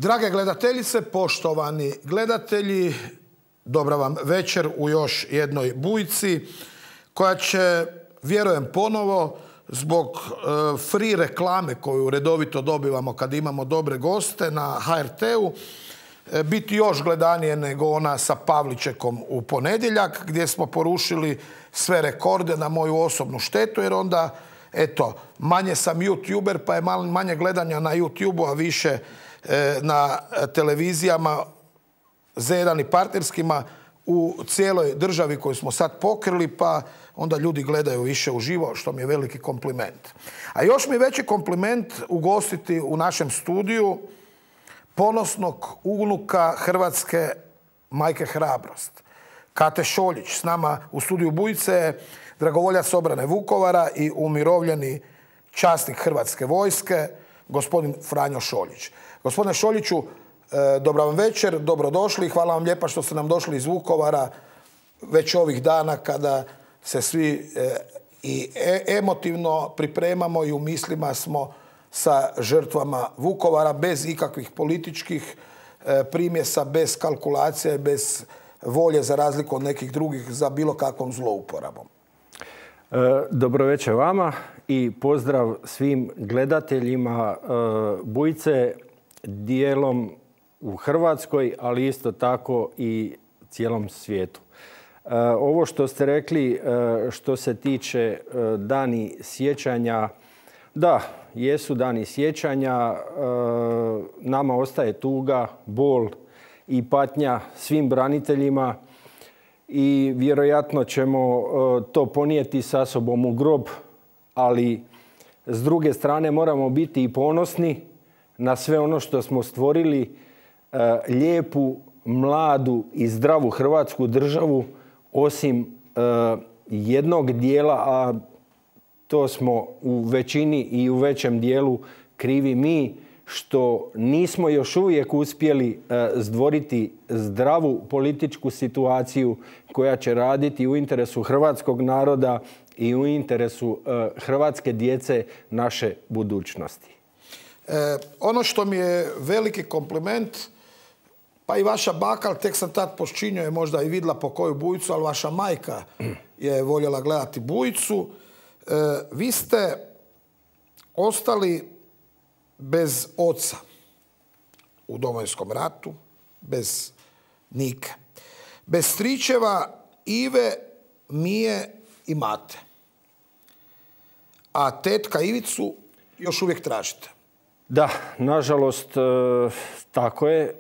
Drage gledateljice, poštovani gledatelji, dobra vam večer u još jednoj Bujici koja će, vjerujem ponovo, zbog free reklame koju redovito dobivamo kad imamo dobre goste na HRT-u, biti još gledanije nego ona sa Pavličekom u ponedjeljak, gdje smo porušili sve rekorde na moju osobnu štetu, jer onda, eto, manje sam youtuber, pa je manje gledanja na YouTubeu, a više na televizijama Z1 i partnerskima u cijeloj državi koju smo sad pokrili, pa onda ljudi gledaju više uživo, što mi je veliki kompliment. A još mi je veći kompliment ugostiti u našem studiju ponosnog unuka hrvatske majke Hrabrost. Kate Šoljić. S nama u studiju Bujice je dragovoljac obrane Vukovara i umirovljeni časnik Hrvatske vojske, gospodin Franjo Šoljić. Gospodine Šoljiću, dobra vam večer, dobrodošli. Hvala vam lijepa što ste nam došli iz Vukovara već ovih dana kada se svi i emotivno pripremamo i u mislima smo sa žrtvama Vukovara, bez ikakvih političkih primjesa, bez kalkulacije, bez volje za razliku od nekih drugih za bilo kakvom zlouporabom. Dobro večer vama i pozdrav svim gledateljima Bujice, dijelom u Hrvatskoj, ali isto tako i cijelom svijetu. Ovo što ste rekli što se tiče dani sjećanja, da, jesu dani sjećanja, nama ostaje tuga, bol i patnja svim braniteljima i vjerojatno ćemo to ponijeti sa sobom u grob, ali s druge strane moramo biti i ponosni na sve ono što smo stvorili, lijepu, mladu i zdravu Hrvatsku državu, osim jednog dijela, a to smo u većini i u većem dijelu krivi mi, što nismo još uvijek uspjeli stvoriti zdravu političku situaciju koja će raditi u interesu hrvatskog naroda i u interesu hrvatske djece, naše budućnosti. Ono što mi je veliki kompliment, pa i vaša baka, tek sam tad počinio je možda i vidjela po koju Bujicu, ali vaša majka je voljela gledati Bujicu. Vi ste ostali bez oca u Domovinskom ratu, bez Nike, bez stričeva Ive, Mije i Mate. A tetka Ivicu još uvijek tražite. Da, nažalost, tako je.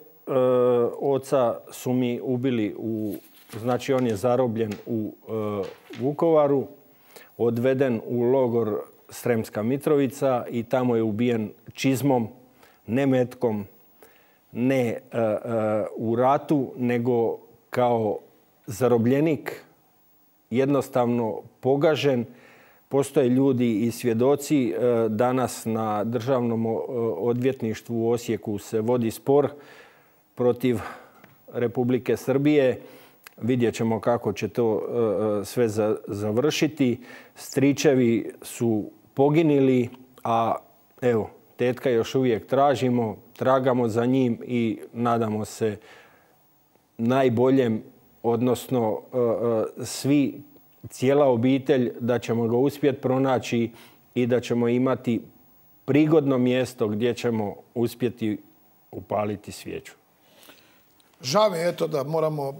Oca su mi ubili, znači on je zarobljen u Vukovaru, odveden u logor Sremska Mitrovica i tamo je ubijen čizmom, ne metkom, ne u ratu, nego kao zarobljenik, jednostavno pogažen. Postoje ljudi i svjedoci. Danas na Državnom odvjetništvu u Osijeku se vodi spor protiv Republike Srbije. Vidjet ćemo kako će to sve završiti. Stričevi su poginili, a evo, tetka još uvijek tražimo, tragamo za njim i nadamo se najboljem, odnosno svi, cijela obitelj, da ćemo ga uspjeti pronaći i da ćemo imati prigodno mjesto gdje ćemo uspjeti upaliti svijeću. Žao mi je eto da moramo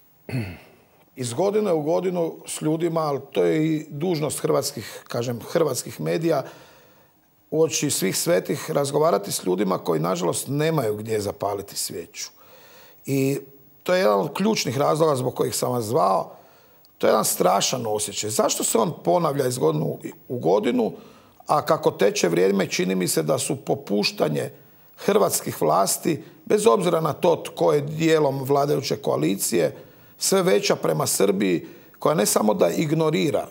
iz godine u godinu s ljudima, ali to je i dužnost hrvatskih medija, uoči svih svetih razgovarati s ljudima koji nažalost nemaju gdje zapaliti svijeću. I to je jedan od ključnih razloga zbog kojih sam vas zvao. To je jedan strašan osjećaj. Zašto se on ponavlja iz godinu u godinu, a kako teče vrijeme čini mi se da su popuštanje hrvatskih vlasti, bez obzira na to tko je dijelom vladajuće koalicije, sve veća prema Srbiji, koja ne samo da ignorira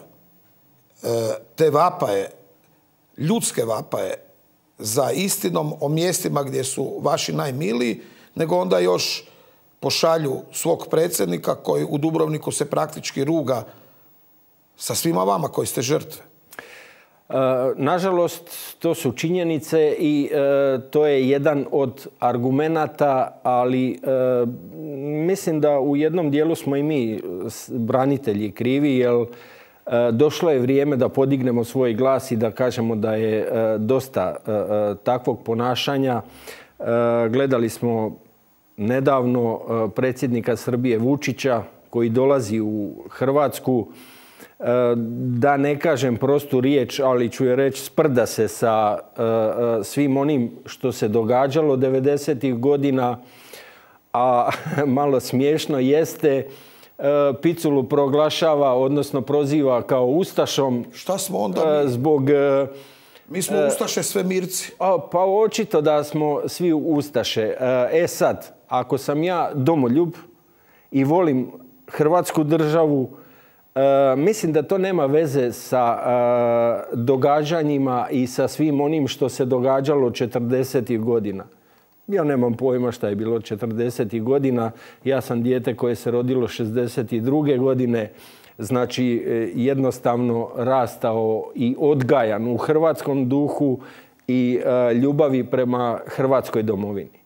te vapaje, ljudske vapaje za istinom o mjestima gdje su vaši najmiliji, nego onda još pošalju svog predsjednika koji u Dubrovniku se praktički ruga sa svima vama koji ste žrtve. Nažalost, to su činjenice i to je jedan od argumenata, ali mislim da u jednom dijelu smo i mi branitelji krivi, jer došlo je vrijeme da podignemo svoj glas i da kažemo da je dosta takvog ponašanja. Gledali smo nedavno predsjednika Srbije Vučića koji dolazi u Hrvatsku, da ne kažem prostu riječ, ali ću je reći, sprda se sa svim onim što se događalo 90-ih godina, a malo smiješno jeste, Piculu proglašava, odnosno proziva kao ustašom. Šta smo onda mi? Zbog... Mi smo ustaše svemirci. Pa očito da smo svi ustaše. Sad, ako sam ja domoljub i volim Hrvatsku državu, mislim da to nema veze sa događanjima i sa svim onim što se događalo 40. godina. Ja nemam pojma šta je bilo 40. godina. Ja sam dijete koje se rodilo 62. godine. Znači, jednostavno rastao i odgajan u hrvatskom duhu i ljubavi prema Hrvatskoj domovini.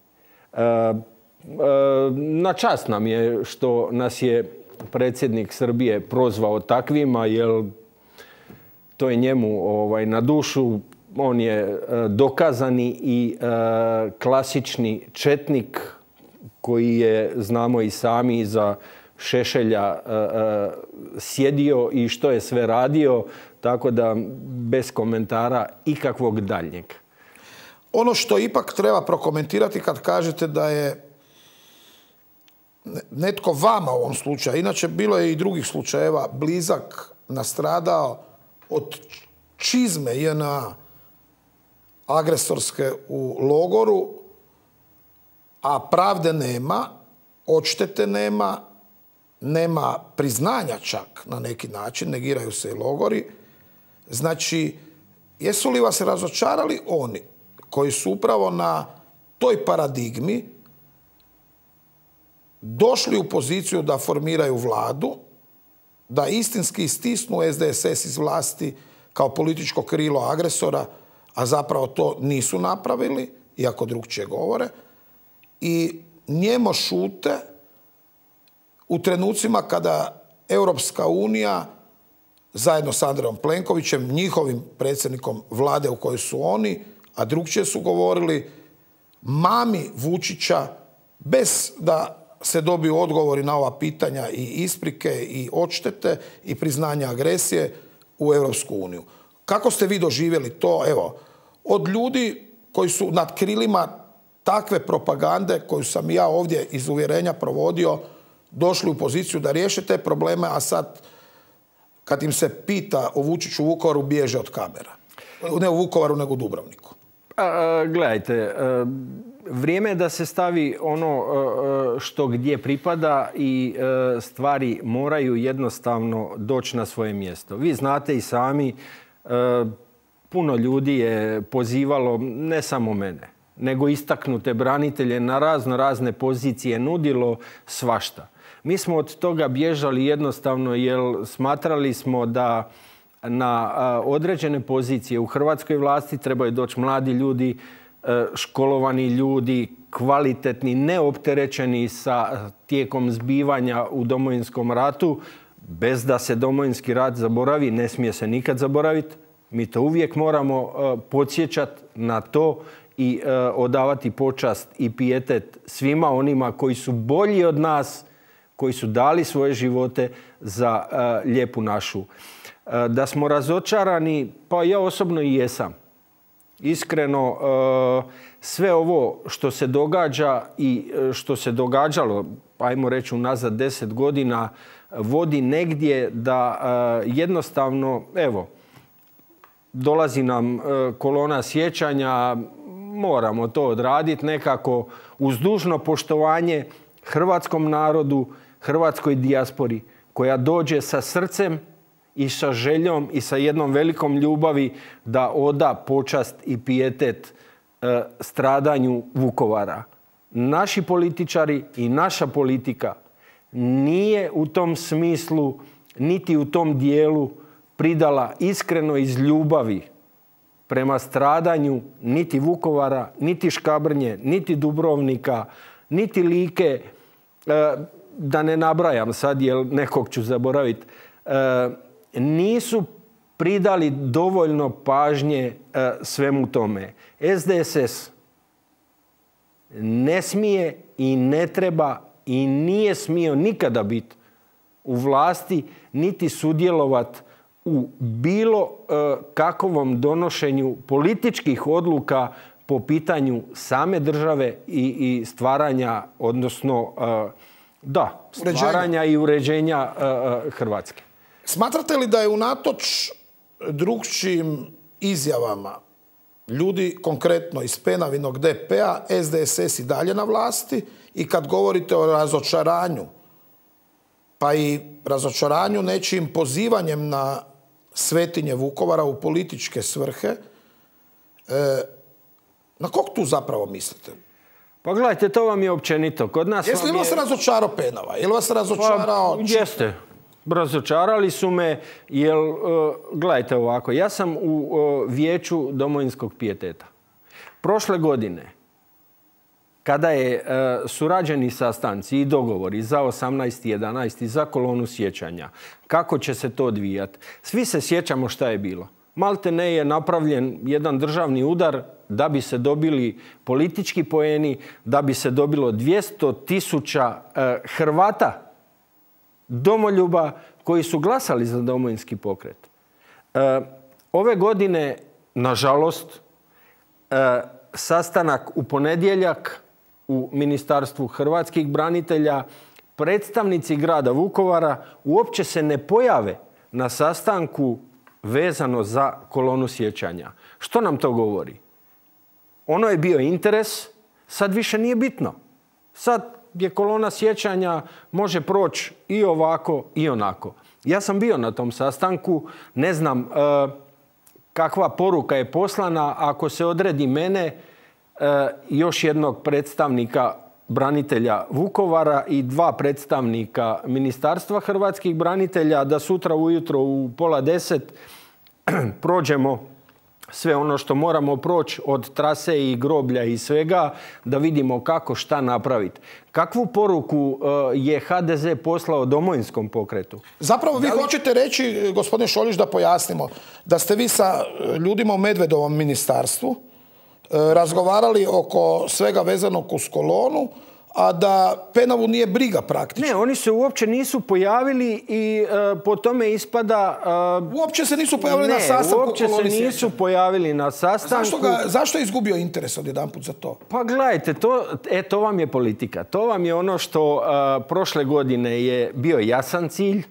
Na čast nam je što nas je predsjednik Srbije prozvao takvima, jer to je njemu na dušu. On je dokazani i klasični četnik koji je, znamo i sami, za Šešelja sjedio i što je sve radio, tako da bez komentara ikakvog daljnjeg. Ono što ipak treba prokomentirati kad kažete da je netko vama u ovom slučaju, inače bilo je i drugih slučajeva, blizak nastradao od čizme JNA agresorske u logoru, a pravde nema, odštete nema, nema priznanja čak na neki način, negiraju se i logori. Znači, jesu li vas razočarali oni koji su upravo na toj paradigmi došli u poziciju da formiraju vladu, da istinski istisnu SDSS iz vlasti kao političko krilo agresora, a zapravo to nisu napravili, iako drugčije govore, i njemo šute u trenucima kada Europska unija zajedno s Andrejom Plenkovićem, njihovim predsjednikom vlade u kojoj su oni, a drugčije su govorili, mami Vučića bez da se dobiju odgovori na ova pitanja i isprike i odštete i priznanja agresije u Europsku uniju. Kako ste vi doživjeli to, evo, od ljudi koji su nad krilima takve propagande koju sam ja ovdje iz uvjerenja provodio, došli u poziciju da riješe te probleme, a sad kad im se pita o Vučiću u Vukovaru, bježe od kamera. Ne u Vukovaru, nego u Dubrovniku. Gledajte, vrijeme je da se stavi ono što gdje pripada i stvari moraju jednostavno doći na svoje mjesto. Vi znate i sami, puno ljudi je pozivalo, ne samo mene, nego istaknute branitelje na razne pozicije, nudilo svašta. Mi smo od toga bježali jednostavno jer smatrali smo da na određene pozicije u hrvatskoj vlasti trebaju doći mladi ljudi, školovani ljudi, kvalitetni, neopterećeni sa tijekom zbivanja u Domovinskom ratu, bez da se Domovinski rat zaboravi, ne smije se nikad zaboraviti. Mi to uvijek moramo podsjećati na to i odavati počast i pijetet svima onima koji su bolji od nas, koji su dali svoje živote za lijepu našu. Da smo razočarani, pa ja osobno i jesam. Iskreno, sve ovo što se događa i što se događalo, ajmo reći unazad 10 godina, vodi negdje da jednostavno, evo, dolazi nam kolona sjećanja, moramo to odraditi nekako uz dužno poštovanje hrvatskom narodu, hrvatskoj dijaspori koja dođe sa srcem i sa željom i sa jednom velikom ljubavi da oda počast i pijetet stradanju Vukovara. Naši političari i naša politika nije u tom smislu niti u tom dijelu pridala iskreno iz ljubavi prema stradanju niti Vukovara, niti Škabrnje, niti Dubrovnika, niti Like, da ne nabrajam sad jer nekog ću zaboraviti, nisu pridali dovoljno pažnje svemu tome. SDSS ne smije i ne treba i nije smio nikada biti u vlasti niti sudjelovati u bilo kakvom donošenju političkih odluka po pitanju same države i stvaranja, odnosno stvaranja i uređenja Hrvatske. Smatrate li da je unatoč drukčijim izjavama ljudi, konkretno iz Penavinog DP-a, SDSS i dalje na vlasti, i kad govorite o razočaranju, pa i razočaranju nečijim pozivanjem na svetinje Vukovara u političke svrhe, na kog tu zapravo mislite? Pa gledajte, to vam je općenito. Kod nas Jeste li vas razočarao Penava? Je li vas razočarao? Pa, jeste. Razočarali su me, jer, gledajte ovako, ja sam u Vijeću domovinskog pijeteta. Prošle godine, kada su rađeni sastanci i dogovori za 18.11. za kolonu sjećanja, kako će se to odvijati, svi se sjećamo šta je bilo. Maltene je napravljen jedan državni udar da bi se dobili politički poeni, da bi se dobilo 200.000 Hrvata, domoljuba koji su glasali za Domovinski pokret. Ove godine, nažalost, sastanak u ponedjeljak u Ministarstvu hrvatskih branitelja, predstavnici grada Vukovara uopće se ne pojave na sastanku vezano za kolonu sjećanja. Što nam to govori? Ono je bio interes, sad više nije bitno. Sad je kolona sjećanja, može proći i ovako i onako. Ja sam bio na tom sastanku, ne znam kakva poruka je poslana ako se odredi mene, još jednog predstavnika branitelja Vukovara i 2 predstavnika Ministarstva hrvatskih branitelja, da sutra ujutro u 9:30 prođemo sve ono što moramo proći od trase i groblja i svega, da vidimo kako šta napraviti. Kakvu poruku je HDZ poslao Domovinskom pokretu? Zapravo vi hoćete reći, gospodine Šoljić, da pojasnimo, da ste vi sa ljudima u Medvedovom ministarstvu razgovarali oko svega vezanog uz kolonu, a da Penavu nije briga praktično. Ne, oni se uopće nisu pojavili i po tome ispada... Uopće se nisu pojavili na sastanku. Uopće se nisu pojavili na sastanku. Zašto je izgubio interes odjedanput za to? Pa gledajte, to vam je politika. To vam je ono što prošle godine je bio jasan cilj.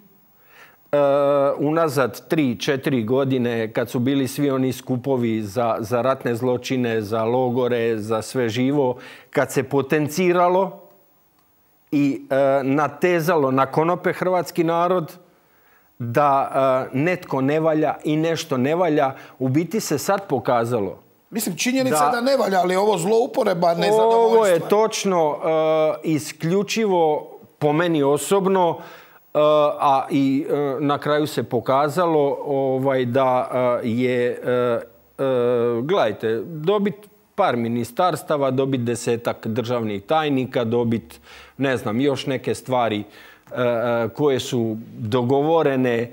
Unazad 3-4 godine, kad su bili svi oni skupovi za ratne zločine, za logore, za sve živo, kad se potenciralo i natezalo na konope hrvatski narod da netko ne valja i nešto ne valja, u biti se sad pokazalo. Mislim, činjenica je da ne valja, ali ovo zlouporaba, nezadovoljstva. Ovo je točno isključivo, po meni osobno, a i na kraju se pokazalo da je, gledajte, dobiti par ministarstava, dobiti 10-ak državnih tajnika, dobiti, ne znam, još neke stvari koje su dogovorene,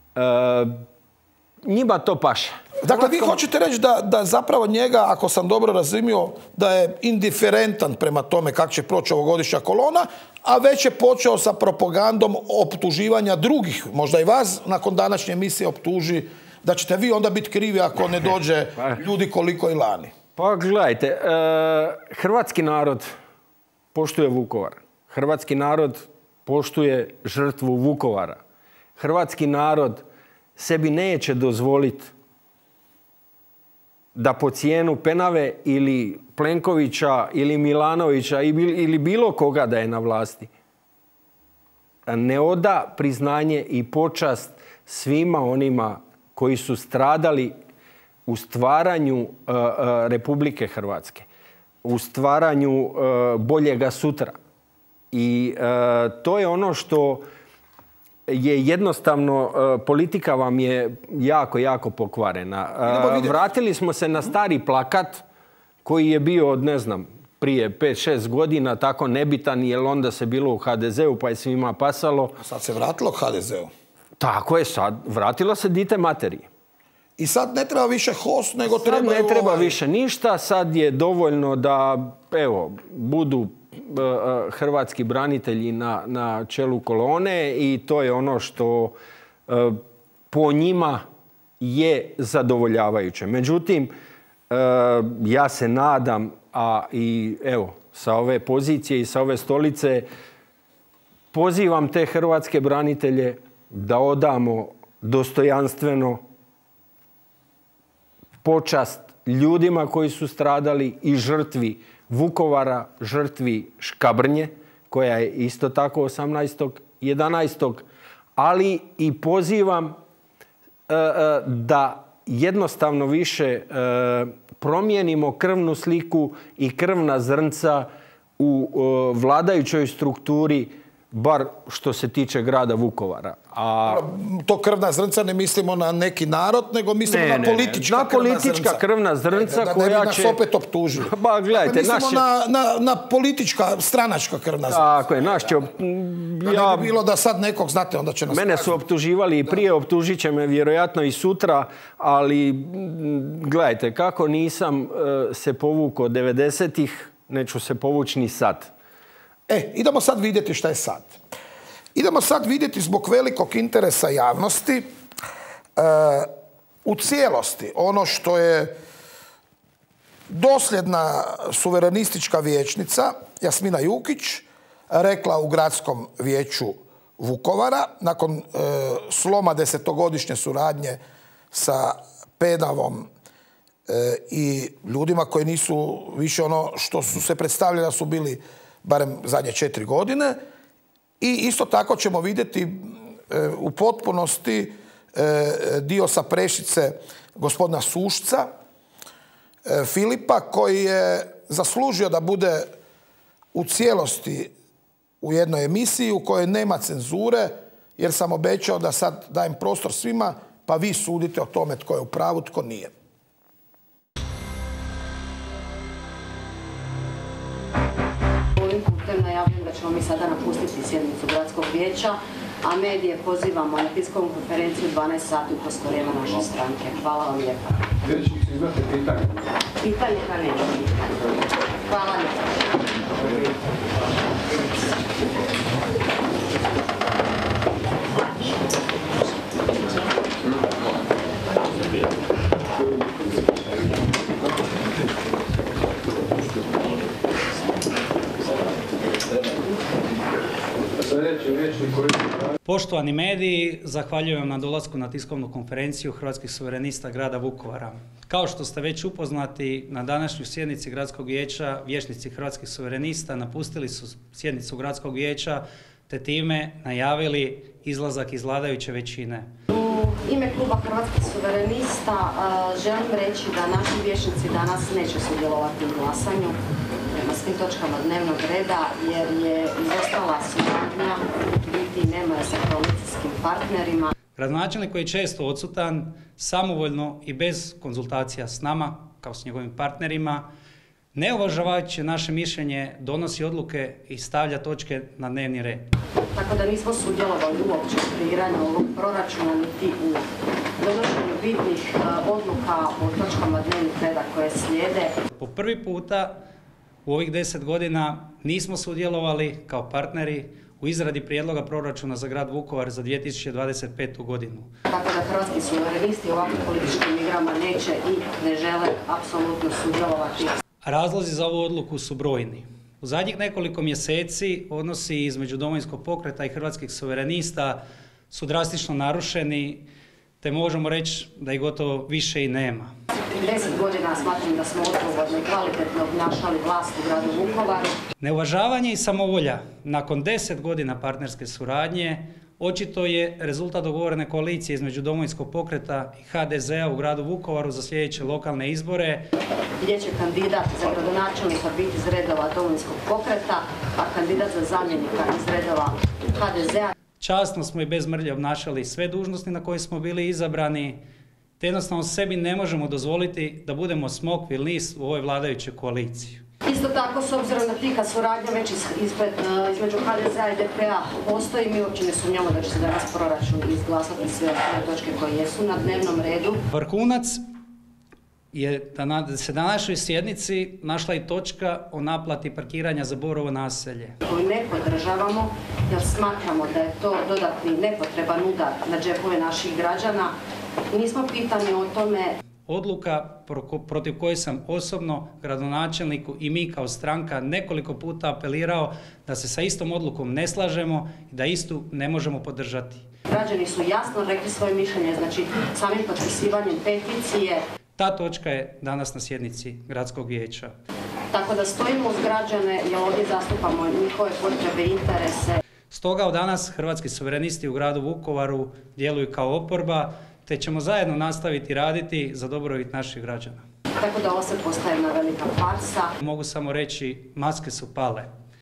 njima to paše. Dakle, vi hoćete reći da zapravo njega, ako sam dobro razumio, da je indiferentan prema tome kako će proći ovogodišnja kolona, a već je počeo sa propagandom optuživanja drugih, možda i vas nakon današnje emisije optuži da ćete vi onda biti krivi ako ne dođe ljudi koliko i lani. Pa gledajte, hrvatski narod poštuje Vukovar. Hrvatski narod poštuje žrtvu Vukovara. Hrvatski narod sebi neće dozvoliti da po cijenu Penave ili Plenkovića ili Milanovića ili bilo koga da je na vlasti ne oda priznanje i počast svima onima koji su stradali u stvaranju Republike Hrvatske, u stvaranju boljega sutra. I to je ono što je jednostavno, politika vam je jako, jako pokvarena. Vratili smo se na stari plakat koji je bio od, ne znam, prije 5-6 godina, tako nebitan, jer onda se bilo u HDZ-u pa je svima pasalo. A sad se vratilo HDZ-u. Tako je sad. Vratilo se dite materije. I sad ne treba više HOS, nego treba... Sad ne treba više ništa. Sad je dovoljno da, evo, budu hrvatski branitelji na čelu kolone i to je ono što po njima je zadovoljavajuće. Međutim, ja se nadam, a i evo, sa ove pozicije i sa ove stolice, pozivam te hrvatske branitelje da odamo dostojanstveno počast ljudima koji su stradali i žrtvi Vukovara, žrtvi Škabrnje, koja je isto tako 18.11. Ali i pozivam da jednostavno više promijenimo krvnu sliku i krvna zrnca u vladajućoj strukturi, bar što se tiče grada Vukovara. To krvna zrnca ne mislimo na neki narod, nego mislimo na politička krvna zrnca koja će... Ne bi nas opet optužili. Ba, gledajte, mislimo na politička, stranačka krvna zrnca. Tako je, naš će... Da ne bi bilo da sad nekog, znate, onda će nas... Mene su optuživali i prije, optužit će me vjerojatno i sutra, ali gledajte, kako nisam se povukao 90-ih, neću se povući ni sad. Idemo sad vidjeti šta je sad. Idemo sad vidjeti zbog velikog interesa javnosti u cijelosti ono što je dosljedna suverenistička vijećnica Jasmina Jukić rekla u Gradskom vijeću Vukovara nakon sloma 10-godišnje suradnje sa Pedavom i ljudima koji nisu više ono što su se predstavljali da su bili barem zadnje 4 godine. I isto tako ćemo vidjeti u potpunosti dio sa Prešice gospodina Sušca, Filipa, koji je zaslužio da bude u cijelosti u jednoj emisiji u kojoj nema cenzure, jer sam obećao da sad dajem prostor svima, pa vi sudite o tome tko je u pravu, tko nije. Najavljujem da ćemo mi sada napustiti sjednicu Gradskog vijeća, a medije pozivamo na tiskovnu konferenciju 12 sati u prostorijama naše stranke. Hvala vam lijepa. Imate pitanje? Pitanje pa neće. Hvala lijepa. Poštovani mediji, zahvaljujem na dolasku na tiskovnu konferenciju Hrvatskih suverenista grada Vukovara. Kao što ste već upoznati, na današnjoj sjednici Gradskog vijeća vijećnici Hrvatskih suverenista napustili su sjednicu Gradskog vijeća te time najavili izlazak iz vladajuće većine. U ime kluba Hrvatskih suverenista želim reći da naši vijećnici danas neće sudjelovati u glasanju na svim točkama dnevnog reda jer je izostala suradnja, biti nema sa koalicijskim partnerima. Gradonačelnik koji je često odsutan, samovoljno i bez konzultacija s nama, kao s njegovim partnerima, ne uvažavajući naše mišljenje, donosi odluke i stavlja točke na dnevni red. Tako da nismo sudjelovali uopće u kreiranju ovog proračuna niti u donošenju bitnih odluka o točkama dnevnih reda koje slijede. Po prvi puta u ovih 10 godina nismo sudjelovali kao partneri u izradi prijedloga proračuna za grad Vukovar za 2025. godinu. Tako da hrvatski suverenisti u ovakvim političkim igrama neće i ne žele apsolutno sudjelovati. Razlozi za ovu odluku su brojni. U zadnjih nekoliko mjeseci odnosi između Domovinskog pokreta i Hrvatskih suverenista su drastično narušeni, te možemo reći da ih gotovo više i nema. 10 godina smatram da smo odgovorno i kvalitetno obnašali vlast u gradu Vukovaru. Neuvažavanje i samovolja nakon 10 godina partnerske suradnje očito je rezultat dogovorene koalicije između Domovinskog pokreta i HDZ-a u gradu Vukovaru za sljedeće lokalne izbore. Gdje će kandidat za gradonačelnika biti iz redova Domovinskog pokreta, a kandidat za zamjenika iz redova HDZ-a. Časno smo i bez mrlje obnašali sve dužnosti na koje smo bili izabrani, te jednostavno sebi ne možemo dozvoliti da budemo smokvin list u ovoj vladajućoj koaliciji. Isto tako, s obzirom na tika suradnja već između HDZ-a i DP-a postoji, mi uopće ne sumnjamo da će se danas proračun izglasati sve ostale točke koje jesu na dnevnom redu. Vrhunac je da se na našoj sjednici našla i točka o naplati parkiranja za Borovo naselje. Koju ne podržavamo jer smatramo da je to dodatni nepotreban udar na džepove naših građana. Nismo pitani o tome. Odluka protiv koje sam osobno, gradonačelniku i mi kao stranka nekoliko puta apelirao da se sa istom odlukom ne slažemo i da istu ne možemo podržati. Građani su jasno rekli svoje mišljenje, znači samim potpisivanjem peticije. Ta točka je danas na sjednici gradskog vijeća. Tako da stojimo uz građane jer ovdje zastupamo njihove potrebe i interese. Stoga od danas Hrvatski suverenisti u gradu Vukovaru djeluju kao oporba, te ćemo zajedno nastaviti raditi za dobrobit naših građana. Tako da ovo se postaje jedna velika farsa. Mogu samo reći, maske su pale.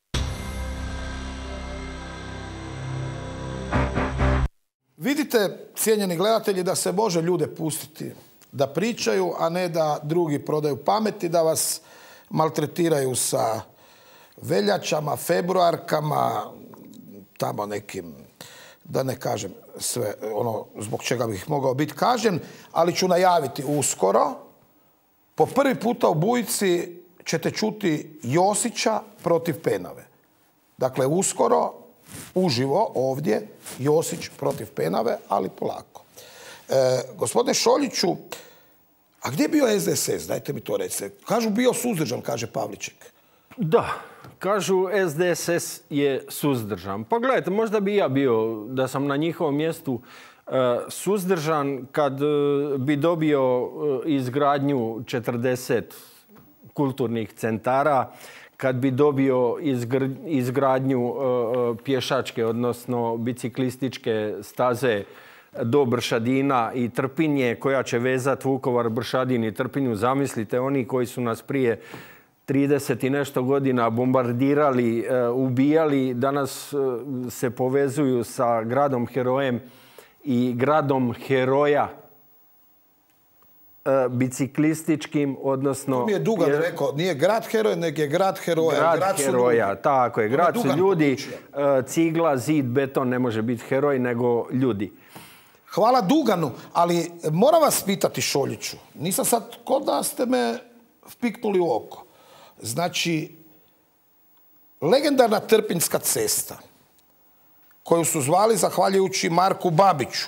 Vidite, cijenjeni gledatelji, da se može ljude pustiti da pričaju, a ne da drugi prodaju pameti, da vas maltretiraju sa veljačama, februarkama, tamo nekim, da ne kažem sve ono zbog čega bih mogao biti kažen, ali ću najaviti uskoro. Po prvi puta u Bujici ćete čuti Josića protiv Penave. Dakle, uskoro, uživo ovdje, Josić protiv Penave, ali polako. Gospodine Šoljiću, a gdje je bio SDSS? Dajte mi to recite. Kažu bio suzdržan, kaže Pavliček. Da, kažu SDSS je suzdržan. Pa gledajte, možda bi ja bio, da sam na njihovom mjestu, suzdržan kad bi dobio izgradnju 40 kulturnih centara, kad bi dobio izgradnju pješačke, odnosno biciklističke staze do Bršadina i Trpinje, koja će vezati Vukovar, Bršadin i Trpinju. Zamislite, oni koji su nas prije 30 i nešto godina bombardirali, ubijali, danas se povezuju sa gradom herojem i gradom heroja biciklističkim, odnosno... To mi je Dugan rekao, nije grad heroj, nego je grad heroja. Grad heroja, tako je. Grad su ljudi, cigla, zid, beton ne može biti heroj, nego ljudi. Hvala Duganu, ali moram vas pitati, Šoljiću, nisam sad, kod da ste me vpiknuli u oko. Znači, legendarna Trpinjska cesta, koju su zvali zahvaljujući Marku Babiću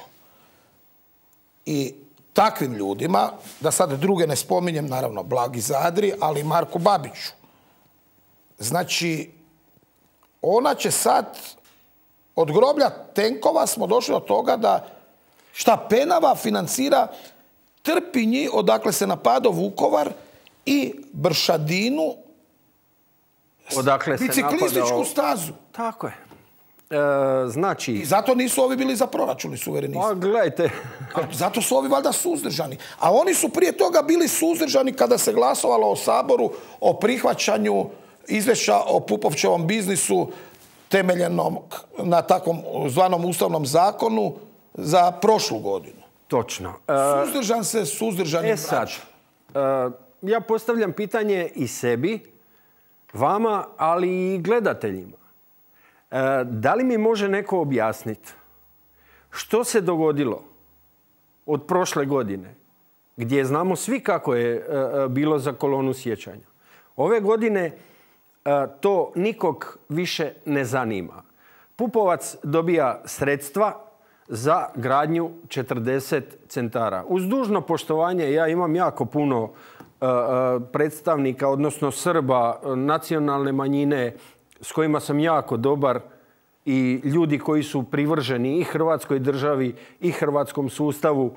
i takvim ljudima, da sad druge ne spominjem, naravno Blagi Zadri, ali Marku Babiću. Znači, ona će sad, od groblja tenkova smo došli od toga da šta Penava financira Trpinji, odakle se napadao Vukovar, i Bršadinu, odakle se biciklističku stazu. Tako je. Znači... I zato nisu ovi bili za proračuni suverenisti. Pa gledajte. Zato su ovi valjda suzdržani. A oni su prije toga bili suzdržani kada se glasovalo o Saboru o prihvaćanju izvješća o Pupovčevom biznisu temeljenom na takvom zvanom ustavnom zakonu za prošlu godinu. Točno. Suzdržan se, suzdržani braća. Sad, ja postavljam pitanje i sebi, vama, ali i gledateljima. Da li mi može neko objasniti što se dogodilo od prošle godine, gdje znamo svi kako je bilo za kolonu sjećanja? Ove godine to nikog više ne zanima. Pupovac dobija sredstva za gradnju 40 centara. Uz dužno poštovanje, ja imam jako puno predstavnika, odnosno Srba, nacionalne manjine, s kojima sam jako dobar, i ljudi koji su privrženi i Hrvatskoj državi i hrvatskom sustavu.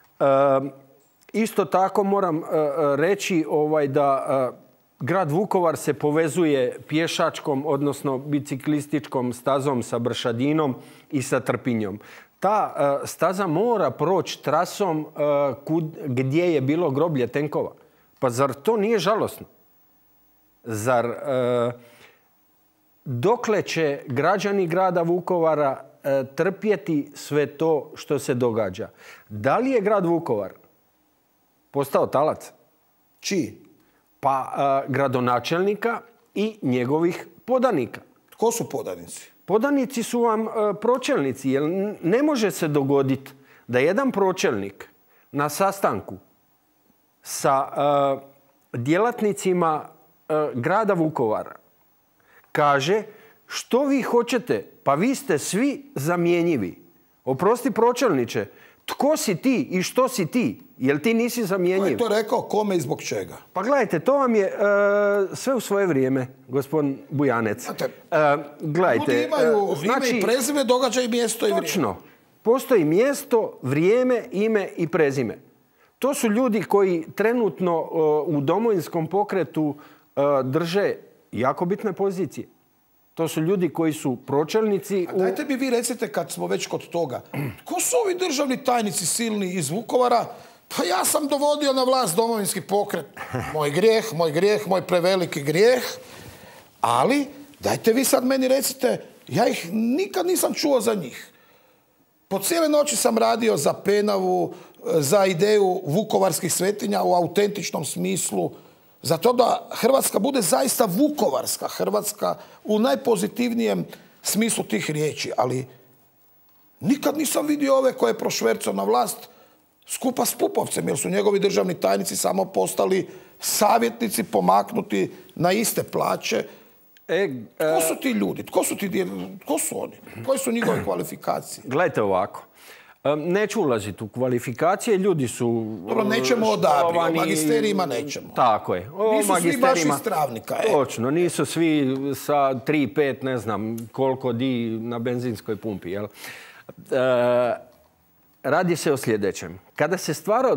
Isto tako moram reći da grad Vukovar se povezuje pješačkom, odnosno biciklističkom stazom sa Bršadinom i sa Trpinjom. Ta staza mora proći trasom gdje je bilo groblje tenkova. Pa zar to nije žalosno? Zar dokle će građani grada Vukovara trpjeti sve to što se događa. Da li je grad Vukovar postao talac? Čiji? Pa gradonačelnika i njegovih podanika. Tko su podanici? Podanici su vam pročelnici, jer ne može se dogoditi da jedan pročelnik na sastanku sa djelatnicima grada Vukovara kaže što vi hoćete, pa vi ste svi zamjenjivi. Oprosti pročelniče, tko si ti i što si ti? Jel ti nisi zamjenjiv? Ko je to rekao, kome i zbog čega? Pa gledajte, to vam je sve u svoje vrijeme, gospodin Bujanec. Gledajte, ljudi imaju ime i prezime, događaj, mjesto i vrijeme. Točno. Postoji mjesto, vrijeme, ime i prezime. To su ljudi koji trenutno u Domovinskom pokretu drže jako bitne pozicije. To su ljudi koji su pročelnici. A dajte mi vi recite, kad smo već kod toga, ko su ovi državni tajnici silni iz Vukovara? Pa ja sam dovodio na vlast Domovinski pokret. Moj grijeh, moj preveliki grijeh. Ali, dajte vi sad meni recite, ja ih nikad nisam čuo za njih. Po cijele noći sam radio za Penavu, za ideju vukovarskih svetinja u autentičnom smislu, za to da Hrvatska bude zaista vukovarska Hrvatska u najpozitivnijem smislu tih riječi. Ali nikad nisam vidio ove koje je prošvercao na vlast skupa s Pupovcem, jer su njegovi državni tajnici samo postali savjetnici pomaknuti na iste plaće. Tko su ti ljudi? Tko su oni? Koje su njihove kvalifikacije? Gledajte ovako. Neću ulaziti u kvalifikacije, ljudi su... Dobro, nećemo odabri, o magisterijima nećemo. Tako je. Nisu svi baš iz Travnika. Točno, nisu svi sa 3, 5, ne znam koliko di na benzinskoj pumpi. Jel? Radi se o sljedećem. Kada se stvarao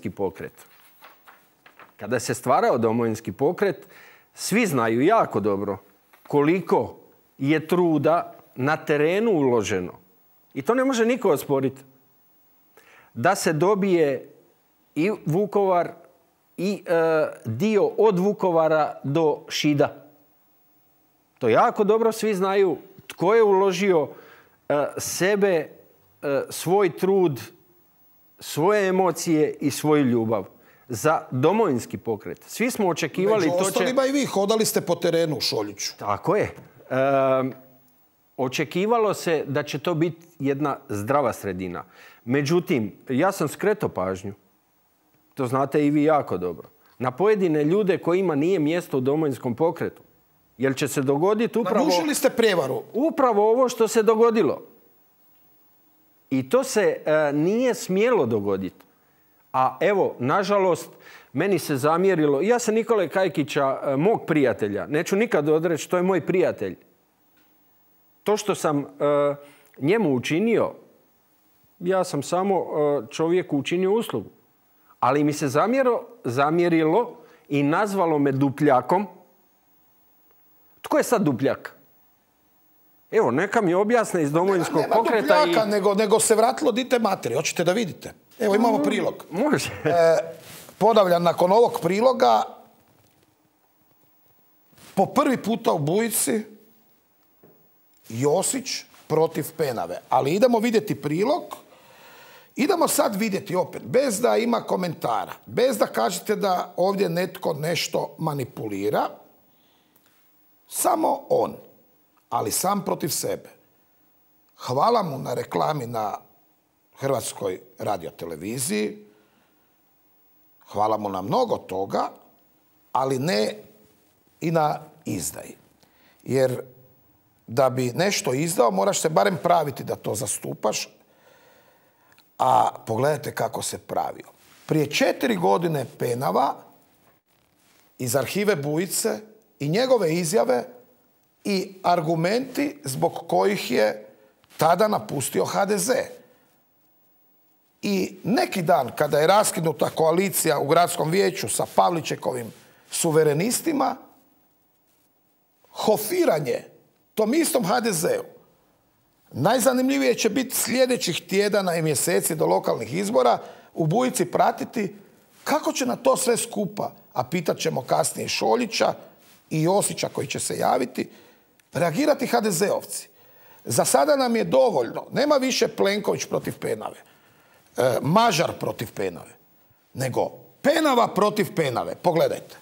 Domovinski pokret, svi znaju jako dobro koliko je truda na terenu uloženo. I to ne može niko osporiti. Da se dobije i Vukovar i dio od Vukovara do Šida. To jako dobro svi znaju tko je uložio sebe, svoj trud, svoje emocije i svoju ljubav za Domovinski pokret. Svi smo očekivali... Među ostalima i vi, hodali ste po terenu u Šoljiću. Tako je. Očekivalo se da će to biti jedna zdrava sredina. Međutim, ja sam skretao pažnju. To znate i vi jako dobro. Na pojedine ljude kojima nije mjesto u Domovinskom pokretu. Jer će se dogoditi upravo... Narušili ste prevaru. Upravo ovo što se dogodilo. I to se nije smjelo dogoditi. A evo, nažalost, meni se zamjerilo... Ja sam Nikole Kajkića, mog prijatelja, neću nikad odreći, to je moj prijatelj. To što sam njemu učinio, ja sam samo čovjeku učinio uslugu. Ali mi se zamjerilo i nazvalo me dupljakom. Tko je sad dupljak? Evo, neka mi objasne iz Domovinskog pokreta. Nema dupljaka, nego se vratilo dite materi. Hoćete da vidite? Evo, imamo prilog. Može. Ponavljam, nakon ovog priloga, po prvi puta u Bujici, Josić protiv Penave. Ali idemo vidjeti prilog. Idemo sad vidjeti opet, bez da ima komentara, bez da kažete da ovdje netko nešto manipulira. Samo on, ali sam protiv sebe. Hvala mu na reklami na Hrvatskoj radioteleviziji. Hvala mu na mnogo toga, ali ne i na izdaji. Jer da bi nešto izdao, moraš se barem praviti da to zastupaš. A pogledajte kako se pravio. Prije 4 godine Penava iz arhive Bujice i njegove izjave i argumenti zbog kojih je tada napustio HDZ. I neki dan kada je raskinuta koalicija u gradskom vijeću sa Pavličekovim suverenistima, hofiranje tom istom HDZ-u. Najzanimljivije će biti sljedećih tjedana i mjeseci do lokalnih izbora u Bujici pratiti kako će na to sve skupa, a pitat ćemo kasnije Šoljića i Josića koji će se javiti, reagirati HDZ-ovci. Za sada nam je dovoljno. Nema više Plenković protiv Penave, Mažar protiv Penave, nego Penava protiv Penave. Pogledajte.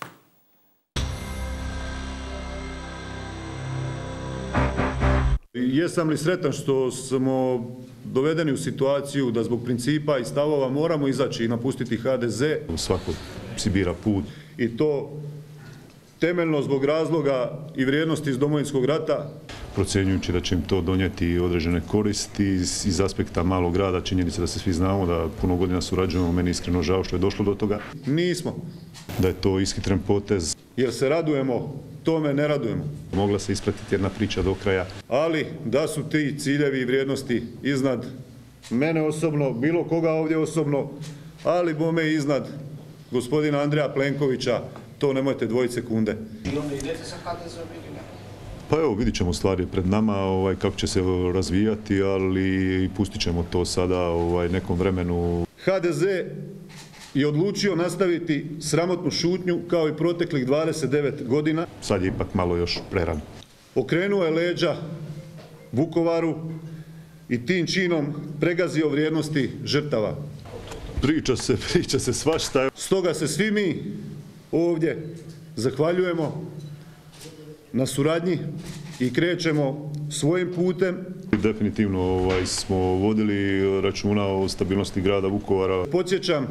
Jesam li sretan što smo dovedeni u situaciju da zbog principa i stavova moramo izaći i napustiti HDZ? Svako si bira put. I to temeljno zbog razloga i vrijednosti iz Domovinskog rata. Procjenjujući da će im to donijeti određene koristi iz aspekta malog grada, činjenica da se svi znamo da puno godina surađujemo, meni iskreno žao što je došlo do toga. Nismo. Da je to ishitren potez. Jer se radujemo, tome ne radujemo. Mogla se ispratiti jedna priča do kraja, ali da su ti ciljevi i vrijednosti iznad mene osobno, bilo koga ovdje osobno, ali bome iznad gospodina Andreja Plenkovića, to nemojte dvojiti sekunde. I onda idete sa HDZ-om ili ne? Pa evo, vidit ćemo stvari pred nama, kako će se razvijati, ali pustit ćemo to sada nekom vremenu. HDZ je odlučio nastaviti sramotnu šutnju kao i proteklih 29 godina. Sad je ipak malo još prerano. Okrenuo je leđa Vukovaru i tim činom pregazio vrijednosti žrtava. Priča se svašta. Stoga se svi mi ovdje zahvaljujemo na suradnji i krećemo svojim putem. Definitivno smo vodili računa o stabilnosti grada Vukovara. Podsjećam,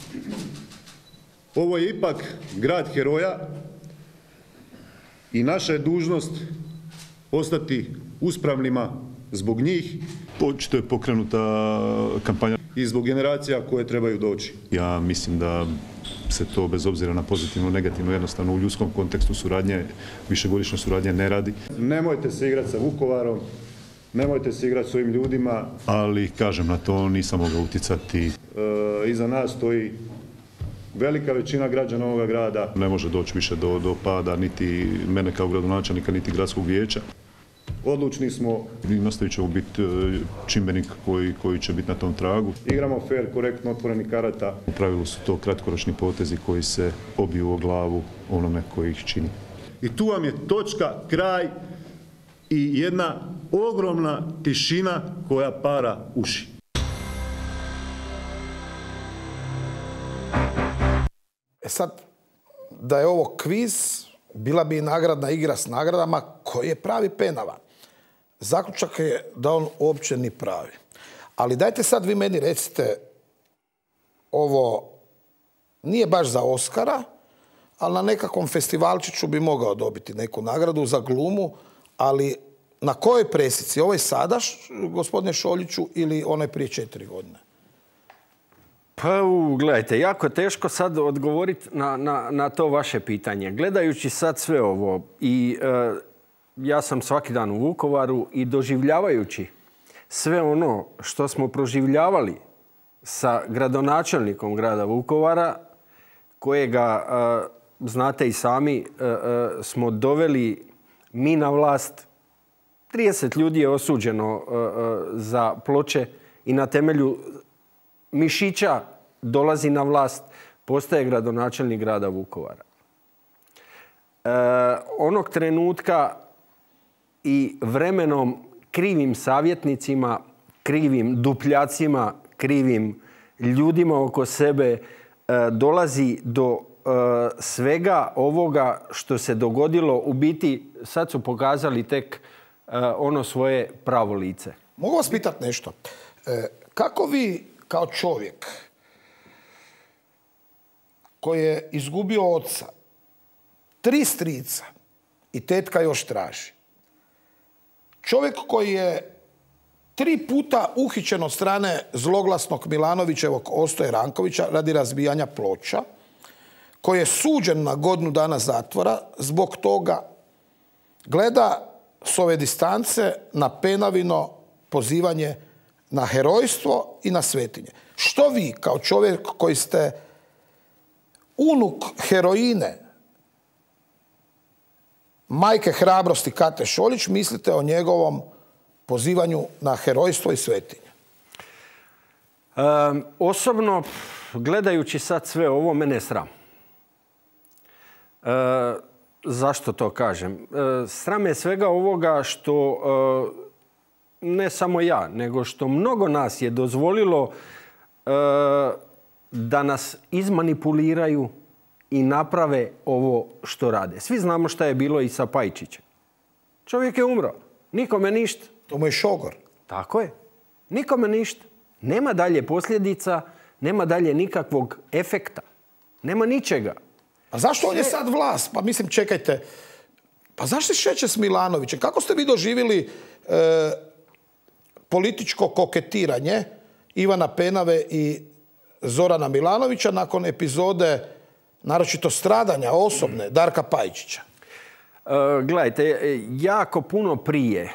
ovo je ipak grad heroja i naša je dužnost ostati uspravnima zbog njih. Očito je pokrenuta kampanja i zbog generacija koje trebaju doći. Ja mislim da se to bez obzira na pozitivno, negativno, jednostavno u ljudskom kontekstu suradnje, višegodišnje suradnje ne radi. Nemojte se igrati sa Vukovarom, nemojte se igrati s ovim ljudima, ali kažem, na to nisam mogao utjecati. Iza nas stoji velika većina građana ovoga grada. Ne može doći više do pada niti mene kao gradonačelnika, niti gradskog vijeća. Odlučni smo i nastavit ćemo biti čimbenik koji će biti na tom tragu. Igramo fair, korektno, otvoreni karata. U pravilu su to kratkoročni potezi koji se obiju o glavu onome koji ih čini. I tu vam je točka, kraj i jedna ogromna tišina koja para uši. Sad, da je ovo kviz, bila bi i nagradna igra s nagradama koji je pravi Penava. Zaključak je da on uopće ni pravi. Ali dajte sad vi meni recite, ovo nije baš za Oskara, ali na nekakvom festivalčiću bi mogao dobiti neku nagradu za glumu, ali na kojoj presici? Ovoj sadaš, gospodine Šoljiću, ili onaj prije 4 godine? Pa, gledajte, jako je teško sad odgovoriti na to vaše pitanje. Gledajući sad sve ovo i ja sam svaki dan u Vukovaru i doživljavajući sve ono što smo proživljavali sa gradonačelnikom grada Vukovara, kojega, znate i sami, smo doveli mi na vlast. 30 ljudi je osuđeno za ploče i na temelju mišića dolazi na vlast, postaje gradonačelnik grada Vukovara. Onog trenutka i vremenom krivim savjetnicima, krivim dupljacima, krivim ljudima oko sebe dolazi do svega ovoga što se dogodilo. U biti sad su pokazali tek ono svoje pravo lice. Mogu vas pitati nešto? Kako vi kao čovjek koji je izgubio oca, 3 strica i tetka još traži, čovjek koji je 3 puta uhićen od strane zloglasnog Milanovićevog Ostoje Rankovića radi razbijanja ploča, koji je suđen na godinu dana zatvora, zbog toga gleda s ove distance na Penavino pozivanje na herojstvo i na svetinje. Što vi, kao čovjek koji ste unuk heroine, majke hrabrosti Kate Šoljić, mislite o njegovom pozivanju na herojstvo i svetinje? Osobno, gledajući sad sve ovo, mene je sram. Zašto to kažem? Sram je svega ovoga što ne samo ja, nego što mnogo nas je dozvolilo da nas izmanipuliraju i naprave ovo što rade. Svi znamo šta je bilo i sa Pajčićem. Čovjek je umro. Nikome ništa. To mu je šogor. Tako je. Nikome ništa. Nema dalje posljedica, nema dalje nikakvog efekta. Nema ničega. A zašto on je sad vlast? Pa mislim, čekajte. Pa zašto se šeće s Milanovićem? Kako ste vi doživjeli političko koketiranje Ivana Penave i Zorana Milanovića nakon epizode, naročito stradanja osobne, Darka Pajčića? Gledajte, jako puno prije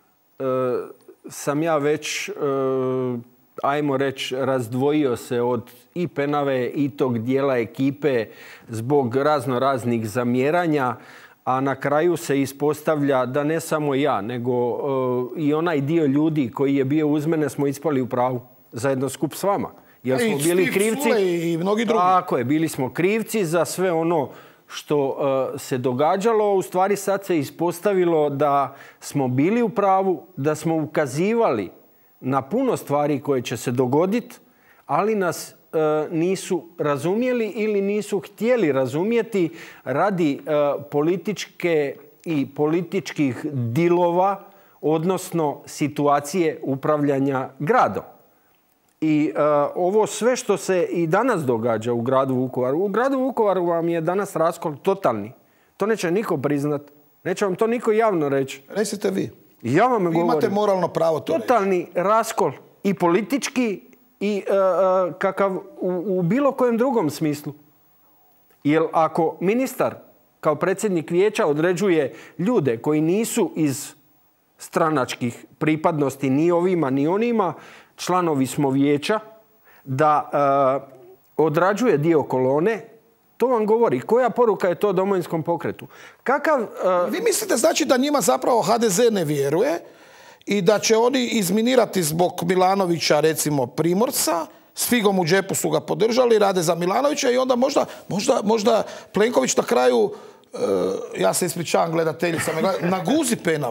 sam ja već, ajmo reći, razdvojio se od i Penave i tog dijela ekipe zbog raznih zamjeranja, a na kraju se ispostavlja da ne samo ja, nego i onaj dio ljudi koji je bio uz mene smo ispali u pravu, zajedno skup s vama. Jer smo bili krivci i mnogi drugi. Tako je, bili smo krivci za sve ono što se događalo. U stvari sad se ispostavilo da smo bili u pravu, da smo ukazivali na puno stvari koje će se dogoditi, ali nas nisu razumjeli ili nisu htjeli razumjeti radi političke i političkih dilova, odnosno situacije upravljanja gradom. I ovo sve što se i danas događa u gradu Vukovaru. U gradu Vukovaru vam je danas raskol totalni. To neće niko priznat. Neće vam to niko javno reći. Recite vi. Ja vam govorim. Vi imate moralno pravo to reći. Totalni raskol i politički i kakav u bilo kojem drugom smislu. Jer ako ministar kao predsjednik vijeća određuje ljude koji nisu iz stranačkih pripadnosti ni ovima ni onima, članovi smo vijeća, da odrađuje dio kolone, to vam govori. Koja poruka je to Domovinskom pokretu? Vi mislite znači da njima zapravo HDZ ne vjeruje i da će oni izminirati zbog Milanovića, recimo Primorca, s figom u džepu su ga podržali, rade za Milanovića i onda možda Plenković na kraju, ja se ispričavam gledateljicama, naguzi Penavu.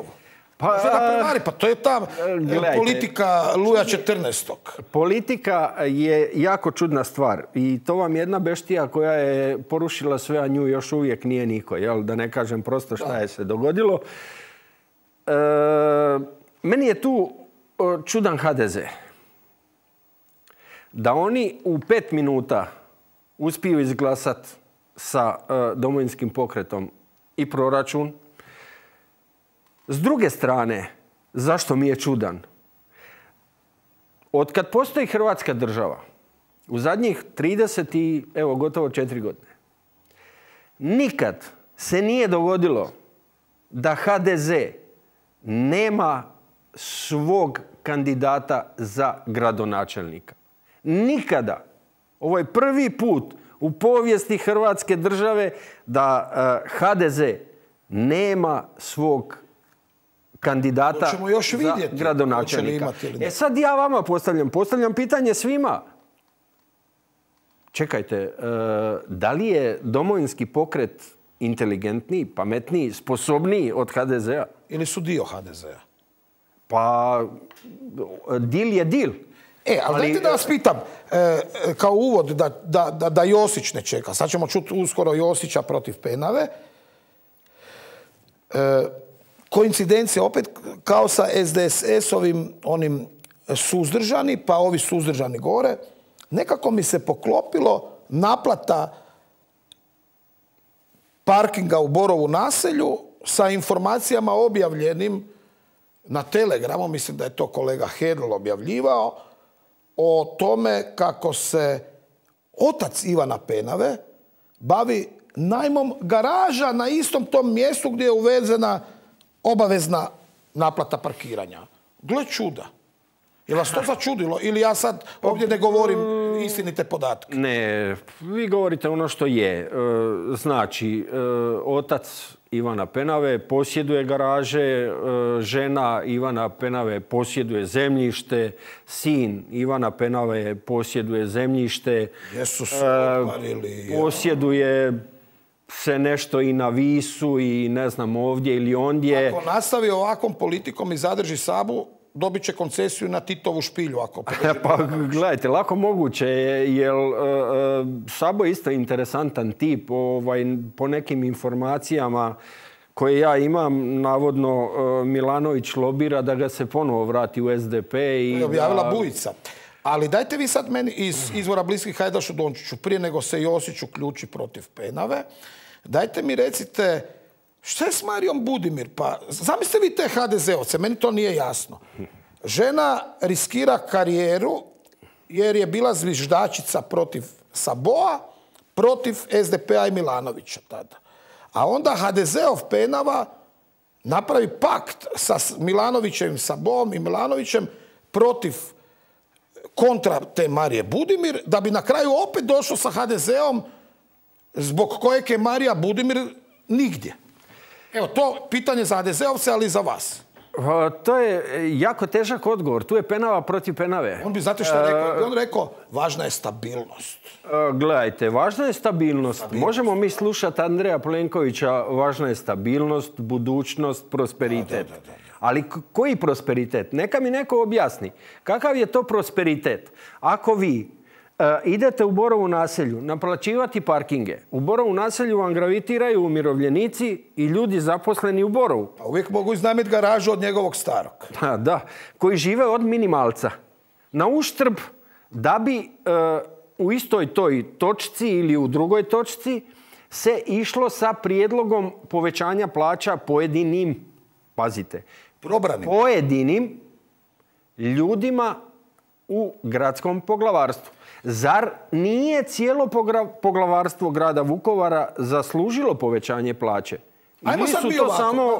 Pa to je ta politika Luja 14. Politika je jako čudna stvar i to vam je jedna beštija koja je porušila sve, a nju još uvijek nije niko. Jel? Da ne kažem prosto šta je se dogodilo. Meni je tu čudan HDZ. Da oni u 5 minuta uspiju izglasati sa Domovinskim pokretom i proračun. S druge strane, zašto mi je čudan? Otkad postoji Hrvatska država, u zadnjih 30 i evo gotovo 4 godine, nikad se nije dogodilo da HDZ nema svog kandidata za gradonačelnika. Nikada. Ovo je prvi put u povijesti Hrvatske države da HDZ nema svog kandidata za gradonačelnika. Sad ja vama postavljam pitanje svima. Čekajte, da li je Domovinski pokret inteligentniji, pametniji, sposobniji od HDZ-a? Ili su dio HDZ-a? Pa, dil je dil. Ali dajte da vas pitam, kao uvod, da Josić ne čeka. Sad ćemo čuti uskoro Josića protiv Penave. Koincidencija opet kao sa SDSS-ovim onim suzdržani, pa ovi suzdržani gore. Nekako mi se poklopilo naplata parkinga u Borovu naselju sa informacijama objavljenim na Telegramu, mislim da je to kolega Hedl objavljivao, o tome kako se otac Ivana Penave bavi najmom garaža na istom tom mjestu gdje je uvezena obavezna naplata parkiranja. Gle čuda. Je vas to začudilo? Ili ja sad ovdje ne govorim istinite podatke? Ne, vi govorite ono što je. Znači, otac Ivana Penave posjeduje garaže, žena Ivana Penave posjeduje zemljište, sin Ivana Penave posjeduje zemljište, posjeduje se nešto i na Visu i ne znam ovdje ili ondje. Ako nastavi ovakvom politikom i zadrži Sabu, dobit će koncesiju na Titovu špilju. Pa gledajte, lako moguće je, jer Sabo je isto interesantan tip. Po nekim informacijama koje ja imam, navodno Milanović lobira da ga se ponovo vrati u SDP. I objavila Bujica. Ali dajte vi sad meni iz izvora bliskih Hajdašu Dončiću, prije nego se Josić uključi protiv Penave, dajte mi recite šta je s Marijom Budimir? Pa zamislite vi te HDZ-ovce, meni to nije jasno. Žena riskira karijeru jer je bila zviždačica protiv Saboa, protiv SDP-a i Milanovića tada. A onda HDZ-ov Penava napravi pakt sa Milanovićevim Saboom i Milanovićem protiv kontra te Marije Budimir, da bi na kraju opet došlo sa HDZ-om zbog kojeg je Marija Budimir nigdje. Evo, to pitanje za HDZ-ovce, ali i za vas. To je jako težak odgovor. Tu je Penava protiv Penave. On bi, znate što rekao? On rekao, važna je stabilnost. Gledajte, važna je stabilnost. Možemo mi slušati Andreja Plenkovića, važna je stabilnost, budućnost, prosperitet. Ali koji prosperitet? Neka mi neko objasni. Kakav je to prosperitet? Ako vi idete u Borovu naselju naplaćivati parkinge, u Borovu naselju vam gravitiraju umirovljenici i ljudi zaposleni u Borovu. Pa uvijek mogu iznajmiti garažu od njegovog starog. Da, koji žive od minimalca. Na uštrb da bi u istoj toj točci ili u drugoj točci se išlo sa prijedlogom povećanja plaća pojedinim, pazite, pojedinim ljudima u gradskom poglavarstvu. Zar nije cijelo poglavarstvo grada Vukovara zaslužilo povećanje plaće? Ajmo sad mi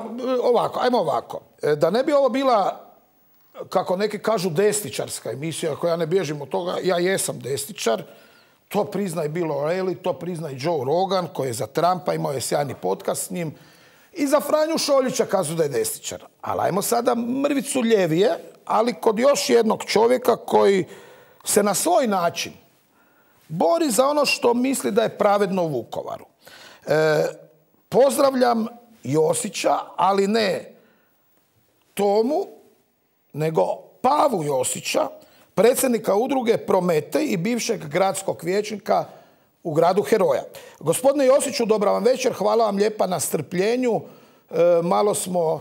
ajmo ovako. Da ne bi ovo bila, kako neki kažu, desničarska emisija, koja ne bježim od toga, ja jesam desničar, to prizna i Bill O'Reilly, to prizna i Joe Rogan, koji je za Trumpa, imao je sjajni podcast s njim, i za Franju Šoljića kažu da je desničar. Ali ajmo sada mrvicu ljevije, ali kod još jednog čovjeka koji se na svoj način bori za ono što misli da je pravedno u Vukovaru. Pozdravljam Josića, ali ne Tomu, nego Pavu Josića, predsjednika udruge Prometej i bivšeg gradskog vijećnika u gradu Heroja. Gospodine Josiću, dobra vam večer, hvala vam lijepa na strpljenju. Malo smo,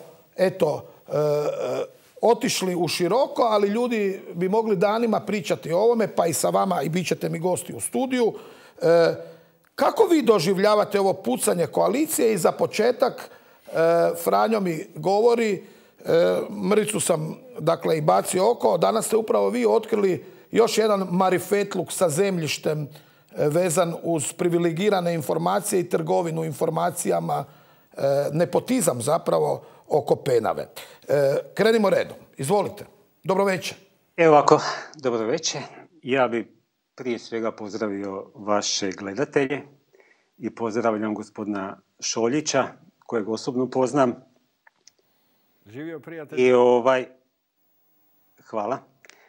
otišli u široko, ali ljudi bi mogli danima pričati o ovome, pa i sa vama, i bit ćete mi gosti u studiju. Kako vi doživljavate ovo pucanje koalicije? I za početak, Franjo mi govori, mrvicu sam i bacio oko, danas ste upravo vi otkrili još jedan marifetluk sa zemljištem vezan uz privilegirane informacije i trgovinu informacijama, nepotizam zapravo oko Penave. Krenimo redom. Izvolite. Dobro večer. Evo ovako, dobro večer. Ja bi prije svega pozdravio vaše gledatelje i pozdravljam gospodina Šoljića, kojeg osobno poznam. Živio prijatelj. I hvala.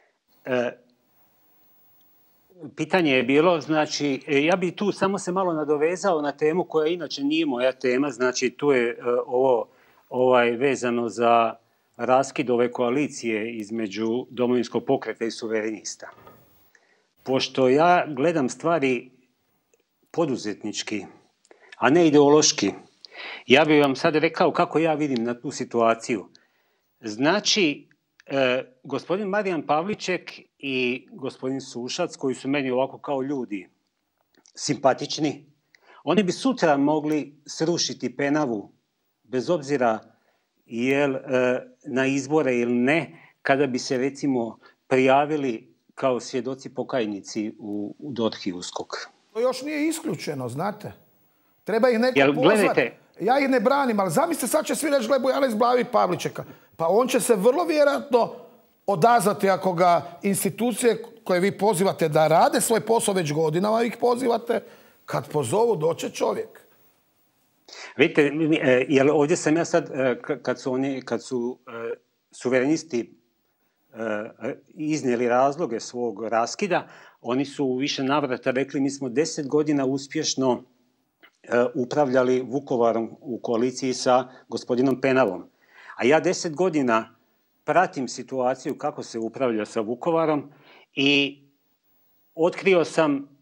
Pitanje je bilo, znači, ja bi tu samo se malo nadovezao na temu koja inače nije moja tema, znači tu je vezano za raskid ove koalicije između Domovinskog pokreta i Suverenista. Pošto ja gledam stvari poduzetnički, a ne ideološki, ja bih vam sad rekao kako ja vidim na tu situaciju. Znači, gospodin Marijan Pavliček i gospodin Sušac, koji su meni ovako kao ljudi simpatični, oni bi sutra mogli srušiti Penavu, bez obzira jel na izbore ili ne, kada bi se recimo prijavili kao svjedoci pokajnici u DORH i USKOK. To još nije isključeno, znate. Treba ih neko pozvati. Ja ih ne branim, ali zamislite, sad će svi reći, gle, Bujana izbavi Pavličeka. Pa on će se vrlo vjerojatno odazvati ako ga institucije koje vi pozivate da rade svoj posao, već godinama ih pozivate, kad pozovu doće čovjek. Vidite, jer ovdje sam ja sad, kad su suverenisti iznijeli razloge svog raskida, oni su u više navrata rekli mi smo 10 godina uspješno upravljali Vukovarom u koaliciji sa gospodinom Penavom. A ja 10 godina pratim situaciju kako se upravlja sa Vukovarom i otkrio sam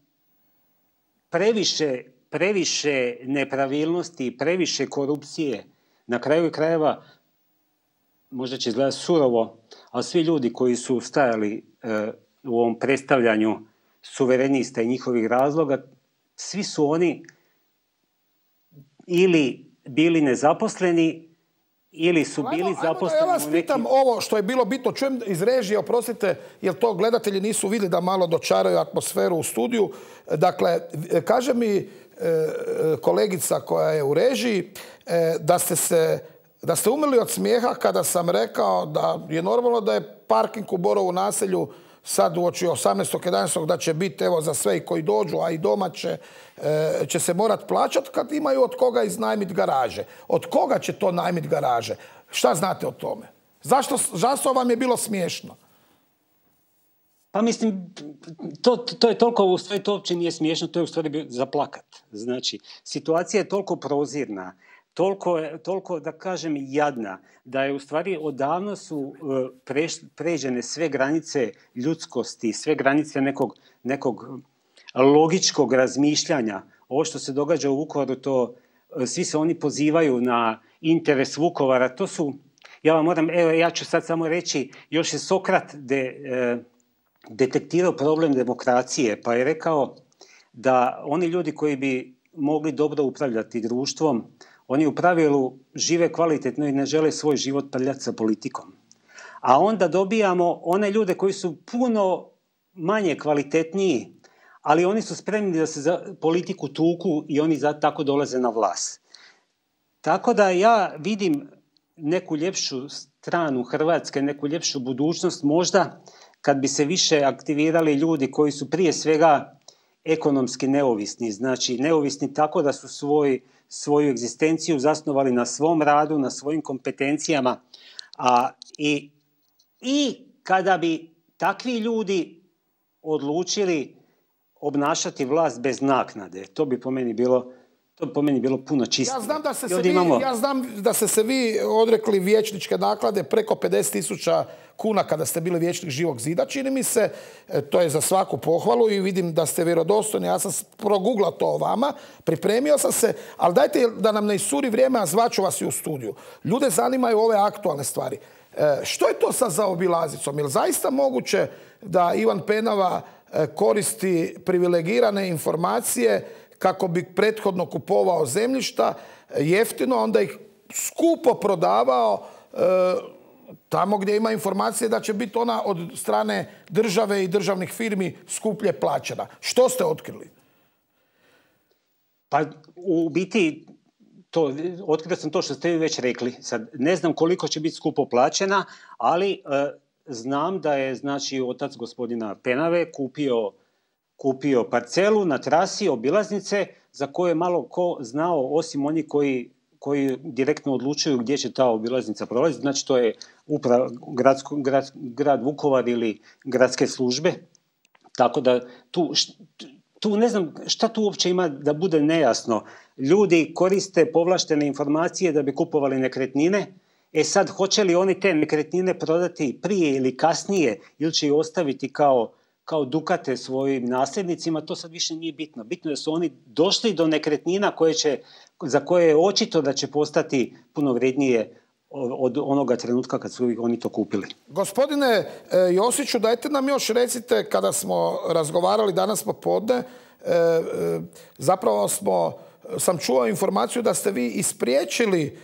previše nepravilnosti, previše korupcije. Na kraju krajeva, možda će izgledati surovo, ali svi ljudi koji su stajali u ovom predstavljanju suverenista i njihovih razloga, svi su oni ili bili nezaposleni, ili su bili zaposleni. Ja vas pitam ovo što je bilo bitno, čujem iz režije, oprostite, jer to gledatelji nisu vidjeli da malo dočaraju atmosferu u studiju. Dakle, kaže mi kolegica koja je u režiji da ste umrli od smijeha kada sam rekao da je normalno da je parking u Borovu naselju sad uoči 18.11. da će biti evo za sve i koji dođu, a i doma će se morat plaćati kad imaju od koga iznajmiti garaže. Od koga će to najmiti garaže? Šta znate o tome? Zašto vam je bilo smiješno? Pa mislim, to je toliko, u stvari to uopće nije smiješno, to je u stvari za plakat. Znači, situacija je toliko prozirna, toliko, da kažem, jadna, da je u stvari odavno su pređene sve granice ljudskosti, sve granice nekog logičkog razmišljanja. Ovo što se događa u Vukovaru, svi se oni pozivaju na interes Vukovara, to su, ja ću sad samo reći, još je Sokrat detektirao problem demokracije, pa je rekao da oni ljudi koji bi mogli dobro upravljati društvom, oni u pravilu žive kvalitetno i ne žele svoj život prljati sa politikom. A onda dobijamo one ljude koji su puno manje kvalitetniji, ali oni su spremni da se za politiku tuku i oni tako dolaze na vlast. Tako da ja vidim neku ljepšu stranu Hrvatske, neku ljepšu budućnost možda kad bi se više aktivirali ljudi koji su prije svega ekonomski neovisni, znači neovisni tako da su svoju egzistenciju zasnovali na svom radu, na svojim kompetencijama. I kada bi takvi ljudi odlučili obnašati vlast bez naknade, to bi po meni bilo puno čistije. Ja znam da ste se vi odrekli vijećničke naklade preko 50.000 kuna kada ste bili vijećnik Živog zida, čini mi se. To je za svaku pohvalu i vidim da ste vjerodostojni. Ja sam proguglao to o vama, pripremio sam se, ali dajte da nam ne iscuri vrijeme, a zvaću vas i u studiju. Ljude zanimaju ove aktualne stvari. Što je to sa zaobilazicom? Je li zaista moguće da Ivan Penava koristi privilegirane informacije kako bi prethodno kupovao zemljišta jeftino, onda ih skupo prodavao tamo gdje ima informacije da će biti ona od strane države i državnih firmi skuplje plaćena? Što ste otkrili? Pa u biti otkrio sam to što ste vi već rekli. Sad ne znam koliko će biti skupo plaćena, ali znam da je znači otac gospodina Penave kupio parcelu na trasi obilaznice za koje malo ko znao osim oni koji direktno odlučuju gdje će ta obilaznica prolaziti. Znači to je grad Vukovar ili gradske službe. Tako da tu ne znam šta tu uopće ima da bude nejasno. Ljudi koriste povlaštene informacije da bi kupovali nekretnine. Sad, hoće li oni te nekretnine prodati prije ili kasnije ili će ih ostaviti kao dukate svojim nasljednicima, to sad više nije bitno. Bitno je da su oni došli do nekretnina za koje je očito da će postati puno vrijednije od onoga trenutka kad su oni to kupili. Gospodine Josiću, dajte nam još recite, kada smo razgovarali danas popodne, zapravo sam čuo informaciju da ste vi ispriječili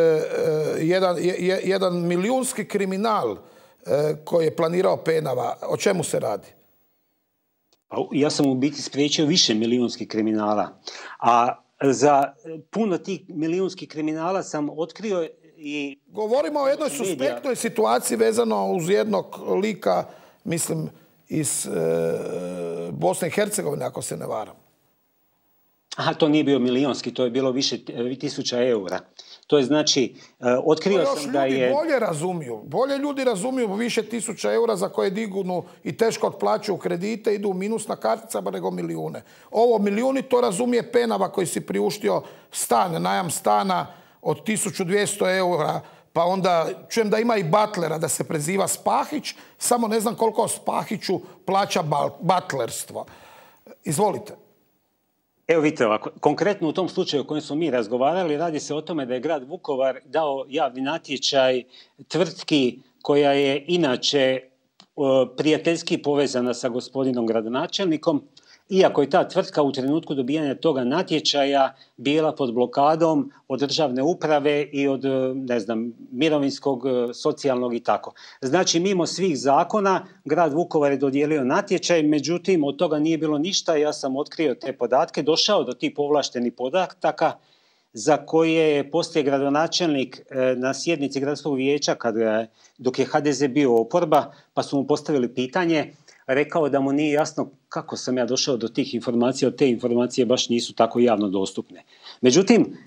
jedan milijunski kriminal koji je planirao Penava. O čemu se radi? Ja sam u biti spriječio više milijunskih kriminala. A za puno tih milijunskih kriminala sam otkrio i... Govorimo o jednoj suspektnoj situaciji vezano uz jednog lika, mislim, iz Bosne i Hercegovine, ako se ne varam. Aha, to nije bio milijunski, to je bilo više tisuća eura. To je znači, otkrio sam da je... Bolje ljudi razumiju više tisuća eura za koje dignu i teško otplaćuju kredite, idu u minus na karticama nego milijune. Ovo milijuni, to razumije Penava koji si priuštio stan, najam stana od 1200 eura pa onda čujem da ima i butlera da se preziva Spahić, samo ne znam koliko Spahiću plaća butlerstvo. Izvolite. Evo vidite ovako, konkretno u tom slučaju o kojem smo mi razgovarali, radi se o tome da je grad Vukovar dao javni natječaj tvrtki koja je inače prijateljski povezana sa gospodinom gradonačelnikom, iako je ta tvrtka u trenutku dobijanja toga natječaja bila pod blokadom od državne uprave i od, ne znam, mirovinskog, socijalnog i tako. Znači, mimo svih zakona, grad Vukovar je dodijelio natječaj, međutim, od toga nije bilo ništa. Ja sam otkrio te podatke, došao do tih povlaštenih podataka za koje je poslije gradonačelnik na sjednici gradskog vijeća, dok je HDZ bio oporba, pa su mu postavili pitanje, rekao da mu nije jasno kako sam ja došao do tih informacija, od te informacije baš nisu tako javno dostupne. Međutim,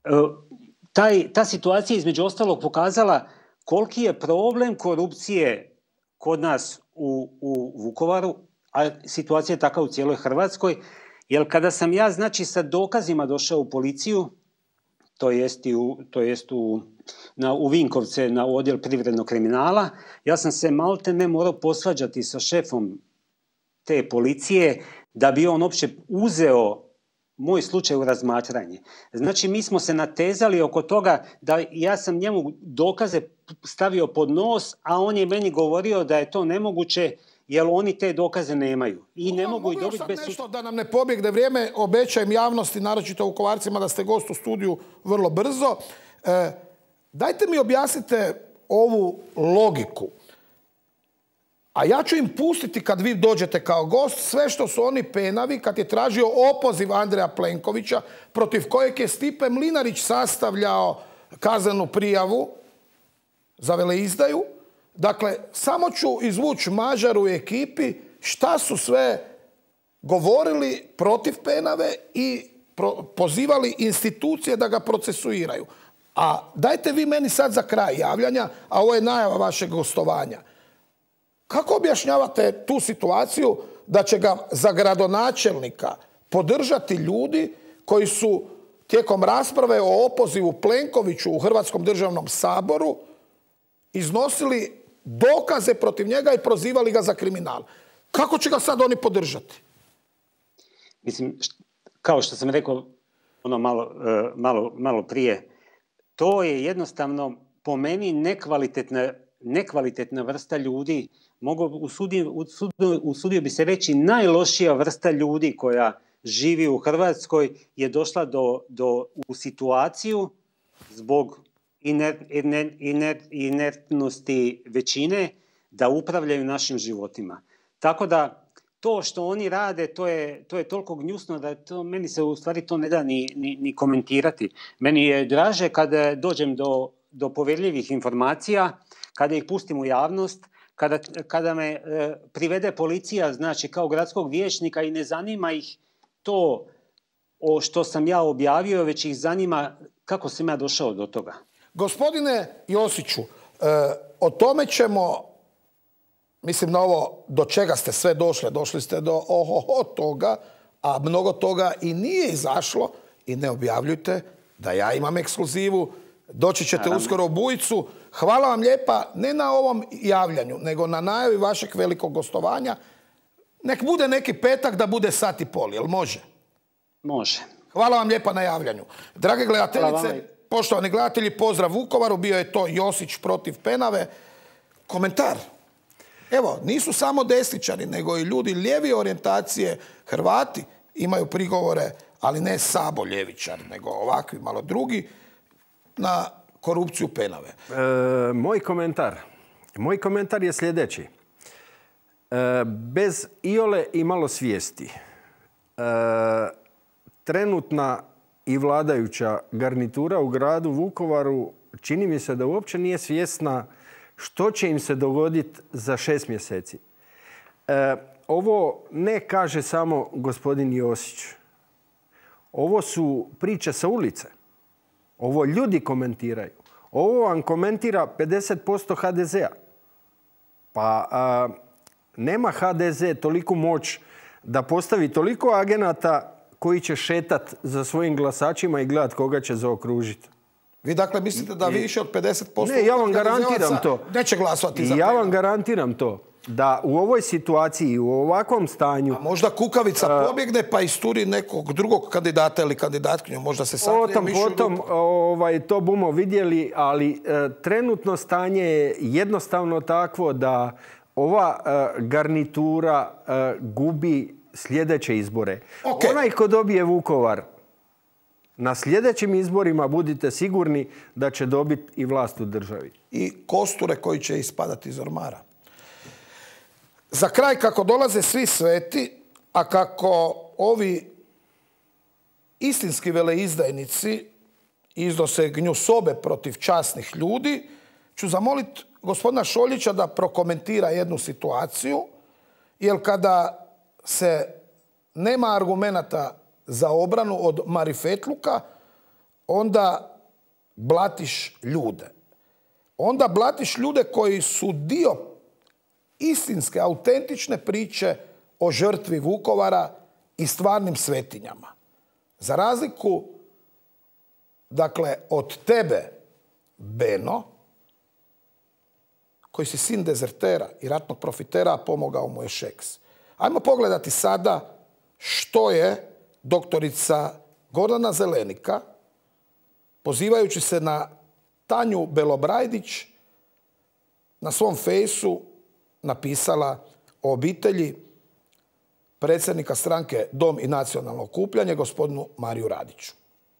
ta situacija između ostalog pokazala koliki je problem korupcije kod nas u Vukovaru, a situacija je takva u cijeloj Hrvatskoj, jer kada sam ja, znači, sa dokazima došao u policiju, to jest u Vinkovce na odjel privrednog kriminala, ja sam se maltene morao posvađati sa šefom te policije da bi on uopće uzeo moj slučaj u razmatranje. Znači, mi smo se natezali oko toga da ja sam njemu dokaze stavio pod nos, a on je meni govorio da je to nemoguće jer oni te dokaze nemaju. I ne mogu i dobiti bez... nešto da nam ne pobjegne vrijeme, obećajem javnosti, naročito Vukovarcima, da ste gost u studiju vrlo brzo. Dajte mi objasnite ovu logiku. A ja ću im pustiti kad vi dođete kao gost sve što su oni penavi kad je tražio opoziv Andreja Plenkovića, protiv kojeg je Stipe Mlinarić sastavljao kaznenu prijavu za veleizdaju. Dakle, samo ću izvući Mažaru i ekipi šta su sve govorili protiv Penave i pozivali institucije da ga procesuiraju. A dajte vi meni sad za kraj javljanja, a ovo je najava vašeg gostovanja. Kako objašnjavate tu situaciju da će ga za gradonačelnika podržati ljudi koji su tijekom rasprave o opozivu Plenkoviću u Hrvatskom državnom saboru iznosili dokaze protiv njega i prozivali ga za kriminal? Kako će ga sad oni podržati? Mislim, kao što sam rekao malo prije, to je jednostavno po meni nekvalitetna vrsta ljudi. Usudio bi se reći najlošija vrsta ljudi koja živi u Hrvatskoj je došla u situaciju zbog inertnosti većine da upravljaju našim životima. Tako da to što oni rade, to je toliko gnjusno da meni se u stvari to ne da ni komentirati. Meni je draže kada dođem do povjerljivih informacija, kada ih pustim u javnost, kada me privede policija, znači kao gradskog vijećnika, i ne zanima ih to što sam ja objavio, već ih zanima kako sam ja došao do toga. Gospodine Josiću, o tome ćemo, mislim na ovo do čega ste sve došli. Došli ste do toga, a mnogo toga i nije izašlo, i ne objavljujte da ja imam ekskluzivu. Doći ćete uskoro u Bujicu. Hvala vam lijepa, ne na ovom javljanju, nego na najavi vašeg velikog gostovanja. Nek bude neki petak da bude 1:30, jel može? Može. Hvala vam lijepa na javljanju. Drage gledateljice, poštovani gledatelji, pozdrav Vukovaru, bio je to Josić protiv Penave. Komentar. Evo, nisu samo desničari, nego i ljudi lijevije orijentacije, Hrvati, imaju prigovore, ali ne Sabo ljevičar, nego ovakvi malo drugi, na korupciju Penave. Moj komentar je sljedeći. Bez iole i malo svijesti, trenutna i vladajuća garnitura u gradu Vukovaru čini mi se da uopće nije svjesna što će im se dogoditi za 6 mjeseci. Ovo ne kaže samo gospodin Josić. Ovo su priče sa ulice. Ovo ljudi komentiraju. Ovo vam komentira 50% HDZ-a. Pa nema HDZ toliku moć da postavi toliko agenata koji će šetat za svojim glasačima i gledat koga će zaokružiti. Vi dakle mislite da više od 50% Ne, ja vam garantiram to. Neće glasovati za Ja Penava? vam garantiram to. Da u ovoj situaciji, u ovakvom stanju... A možda kukavica pobjegne pa isturi nekog drugog kandidata ili kandidatkinju. Možda se sakrije mišlju Potom, to bumo vidjeli, ali trenutno stanje je jednostavno takvo da ova garnitura gubi sljedeće izbore. Okay. Onaj ko dobije Vukovar, na sljedećim izborima budite sigurni da će dobiti i vlast u državi. I kosture koji će ispadati iz ormara. Za kraj, kako dolaze svi sveti, a kako ovi istinski veleizdajnici iznose gnjusobe protiv časnih ljudi, ću zamoliti gospodina Šoljića da prokomentira jednu situaciju, jer kada se nema argumenata za obranu od marifetluka, onda blatiš ljude. Onda blatiš ljude koji su dio istinske, autentične priče o žrtvi Vukovara i stvarnim svetinjama. Za razliku, dakle, od tebe, Beno, koji si sin dezertera i ratnog profitera, a pomogao mu je Šeks. Ajmo pogledati sada što je doktorica Gordana Zelenika, pozivajući se na Tanju Belobrajdić, na svom fejsu napisala o obitelji predsjednika stranke Dom i nacionalno okupljanje, gospodinu Mariju Radiću.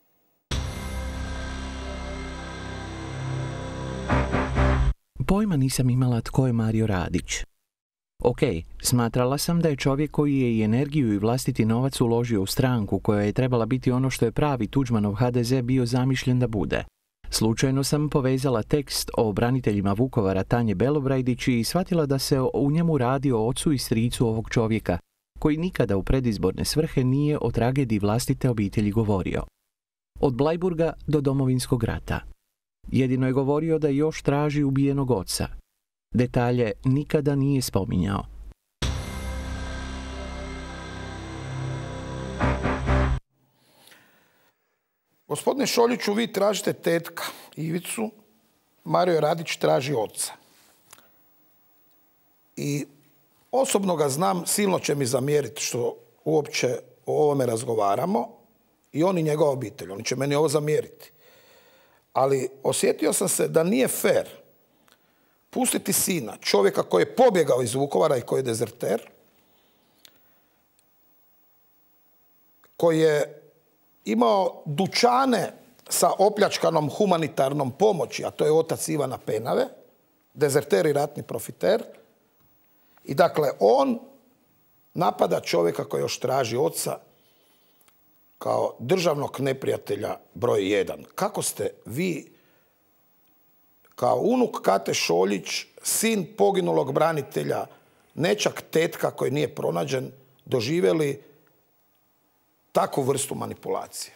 Pojma nisam imala tko je Mario Radić. Ok, smatrala sam da je čovjek koji je i energiju i vlastiti novac uložio u stranku koja je trebala biti ono što je pravi Tuđmanov HDZ bio zamišljen da bude. Slučajno sam povezala tekst o braniteljima Vukovara Tanje Belobrajdić i shvatila da se u njemu radi o ocu i stricu ovog čovjeka, koji nikada u predizborne svrhe nije o tragediji vlastite obitelji govorio. Od Blajburga do Domovinskog rata. Jedino je govorio da još traži ubijenog oca. Detalje nikada nije spominjao. Gospodine Šoljiću, vi tražite tetka Ivicu, Mario Radić traži oca. I osobno ga znam, silno će mi zamjeriti što uopće o ovome razgovaramo, i on i njegova obitelj. Oni će meni ovo zamjeriti. Ali osjetio sam se da nije fair pustiti sina, čovjeka koji je pobjegao iz Vukovara i koji je dezerter, koji je imao dućane sa opljačkanom humanitarnom pomoći, a to je otac Ivana Penave, dezerter i ratni profiter. I dakle, on napada čovjeka koji još traži oca kao državnog neprijatelja broj 1. Kako ste vi, kao unuk Kate Šoljić, sin poginulog branitelja, nečak tetka koji nije pronađen, doživjeli takvu vrstu manipulacije?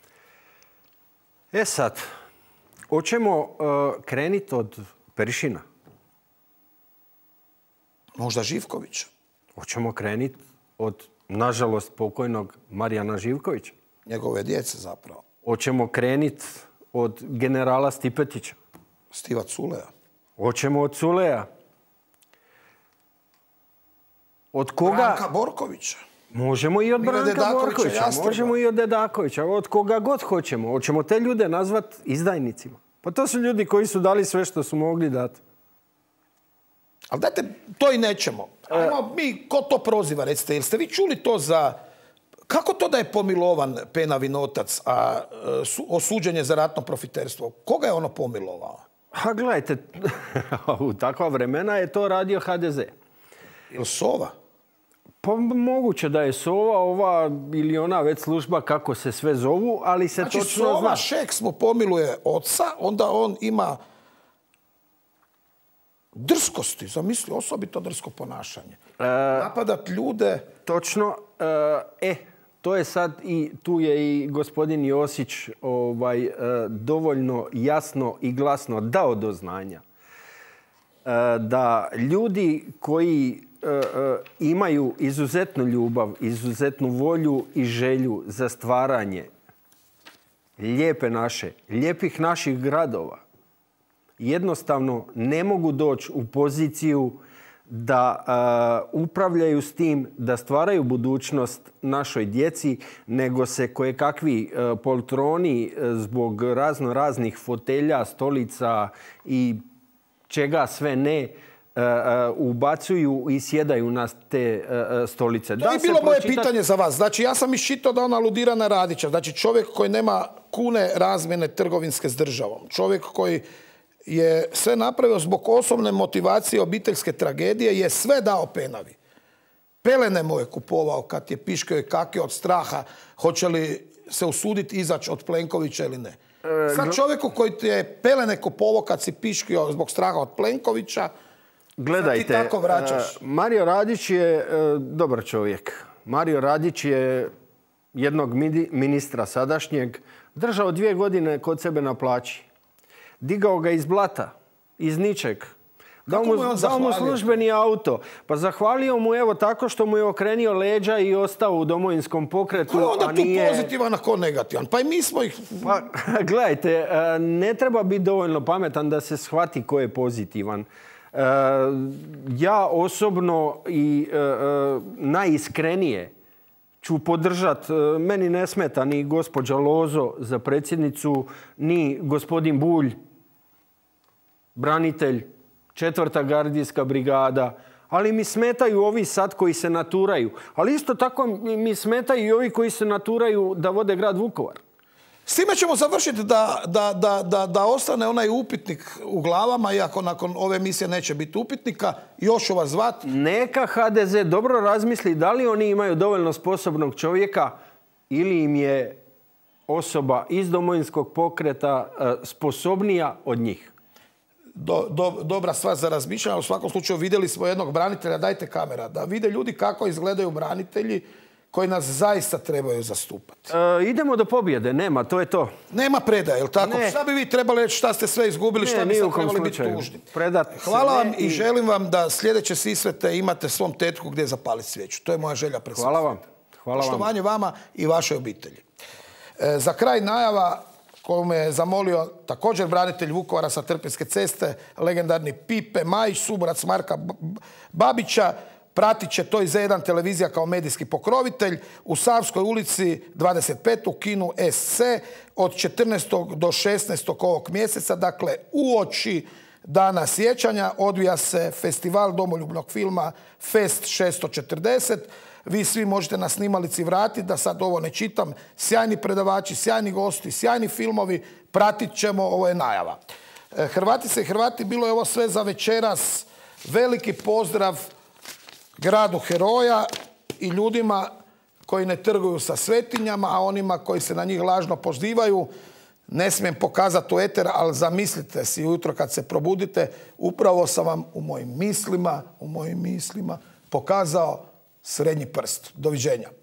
E sad, hoćemo krenuti od Perišina? Možda Živkovića? Hoćemo krenuti od, nažalost, pokojnog Marijana Živkovića? Njegove djece zapravo. Hoćemo krenuti od generala Stipetića? Stiva Culeja? Hoćemo od Culeja? Od koga? Branka Borkovića? Možemo i od Branka Borkovića, možemo i od Dedakovića, od koga god hoćemo. Hoćemo te ljude nazvati izdajnicima. Pa to su ljudi koji su dali sve što su mogli dati. Ali dajte, to i nećemo. Ajmo mi, ko to proziva, recite, jel ste vi čuli to za... Kako to da je pomilovan Penavin otac, a osuđen je za ratno profiterstvo? Koga je ono pomilovao? A gledajte, u takva vremena je to radio HDZ. Ili Sova? Pa moguće da je Sova, ova ili ona već služba, kako se sve zovu, ali se znači, točno zna. Sova Šeks mu pomiluje oca, onda on ima drskosti, zamisli, osobito drsko ponašanje. Napadat ljude... Točno. To je sad i tu je i gospodin Josić dovoljno jasno i glasno dao do znanja da ljudi koji imaju izuzetnu ljubav, izuzetnu volju i želju za stvaranje lijepe naše, lijepih naših gradova jednostavno ne mogu doći u poziciju da upravljaju s tim, da stvaraju budućnost našoj djeci, nego se kojekakvi poltroni zbog raznih fotelja, stolica i čega sve ne ubacuju i sjedaju na te stolice. To je bilo moje pitanje za vas. Znači, ja sam iščitao da on aludira na Radića. Znači, čovjek koji nema kune razmjene trgovinske s državom. Čovjek koji je sve napravio zbog osobne motivacije obiteljske tragedije, je sve dao Penavi. Pelene mu je kupovao kad je piškio i kakio od straha hoće li se usuditi izaći od Plenkovića ili ne. Sad čovjeku koji ti je pelene kupovao kad si piškio zbog straha od Plenkovića, gledajte, sad ti tako vraćaš. Mario Radić je dobar čovjek. Mario Radić je jednog ministra sadašnjeg držao 2 godine kod sebe na plaći. Digao ga iz blata, iz ničeg. Dao mu službeni auto. Pa zahvalio mu evo tako što mu je okrenio leđa i ostao u Domovinskom pokretu. A onda tu pozitivan, ako negativan. Pa i mi smo ih... Pa, gledajte, ne treba biti dovoljno pametan da se shvati ko je pozitivan. Ja osobno i najiskrenije ću podržati, meni ne smeta ni gospođa Lozo za predsjednicu, ni gospodin Bulj, branitelj, 4. gardijska brigada, ali mi smetaju ovi sad koji se naturaju. Ali isto tako mi smetaju i ovi koji se naturaju da vode grad Vukovar. S time ćemo završiti da ostane onaj upitnik u glavama, iako nakon ove emisije neće biti upitnika. Još ću vas zvati. Neka HDZ dobro razmisli da li oni imaju dovoljno sposobnog čovjeka ili im je osoba iz Domovinskog pokreta sposobnija od njih. Dobra stvar za razmišljanje. U svakom slučaju vidjeli smo jednog branitelja, dajte kamera, da vide ljudi kako izgledaju branitelji koji nas zaista trebaju zastupati. Idemo do pobjede, nema, to je to. Nema predaje, jel tako? Ne. Šta bi vi trebali reći, šta ste sve izgubili, šta bi sad trebali biti tužni? Hvala vam i želim vam da sljedeće Sisvete imate svom tetku gdje zapaliti svijeću. To je moja želja pred Hvala vam. Poštovanje vama i vašoj obitelji. Za kraj najava koju me je zamolio također branitelj Vukovara sa Trpinjske ceste, legendarni Pipe Majić, suborac Marka Babića. Pratit će to i Z1 televizija kao medijski pokrovitelj u Savskoj ulici 25 u kinu SC od 14. do 16. ovog mjeseca. Dakle, uoči Dana sjećanja odvija se festival domoljubnog filma Fest 640. Vi svi možete na snimalici vratiti, da sad ovo ne čitam. Sjajni predavači, sjajni gosti, sjajni filmovi. Pratit ćemo, ovo je najava. Hrvatice i Hrvati, bilo je ovo sve za večeras. Veliki pozdrav gradu heroja i ljudima koji ne trguju sa svetinjama, a onima koji se na njih lažno pozivaju. Ne smijem pokazati u eter, ali zamislite si ujutro kad se probudite, upravo sam vam u mojim mislima pokazao srednji prst. Doviđenja.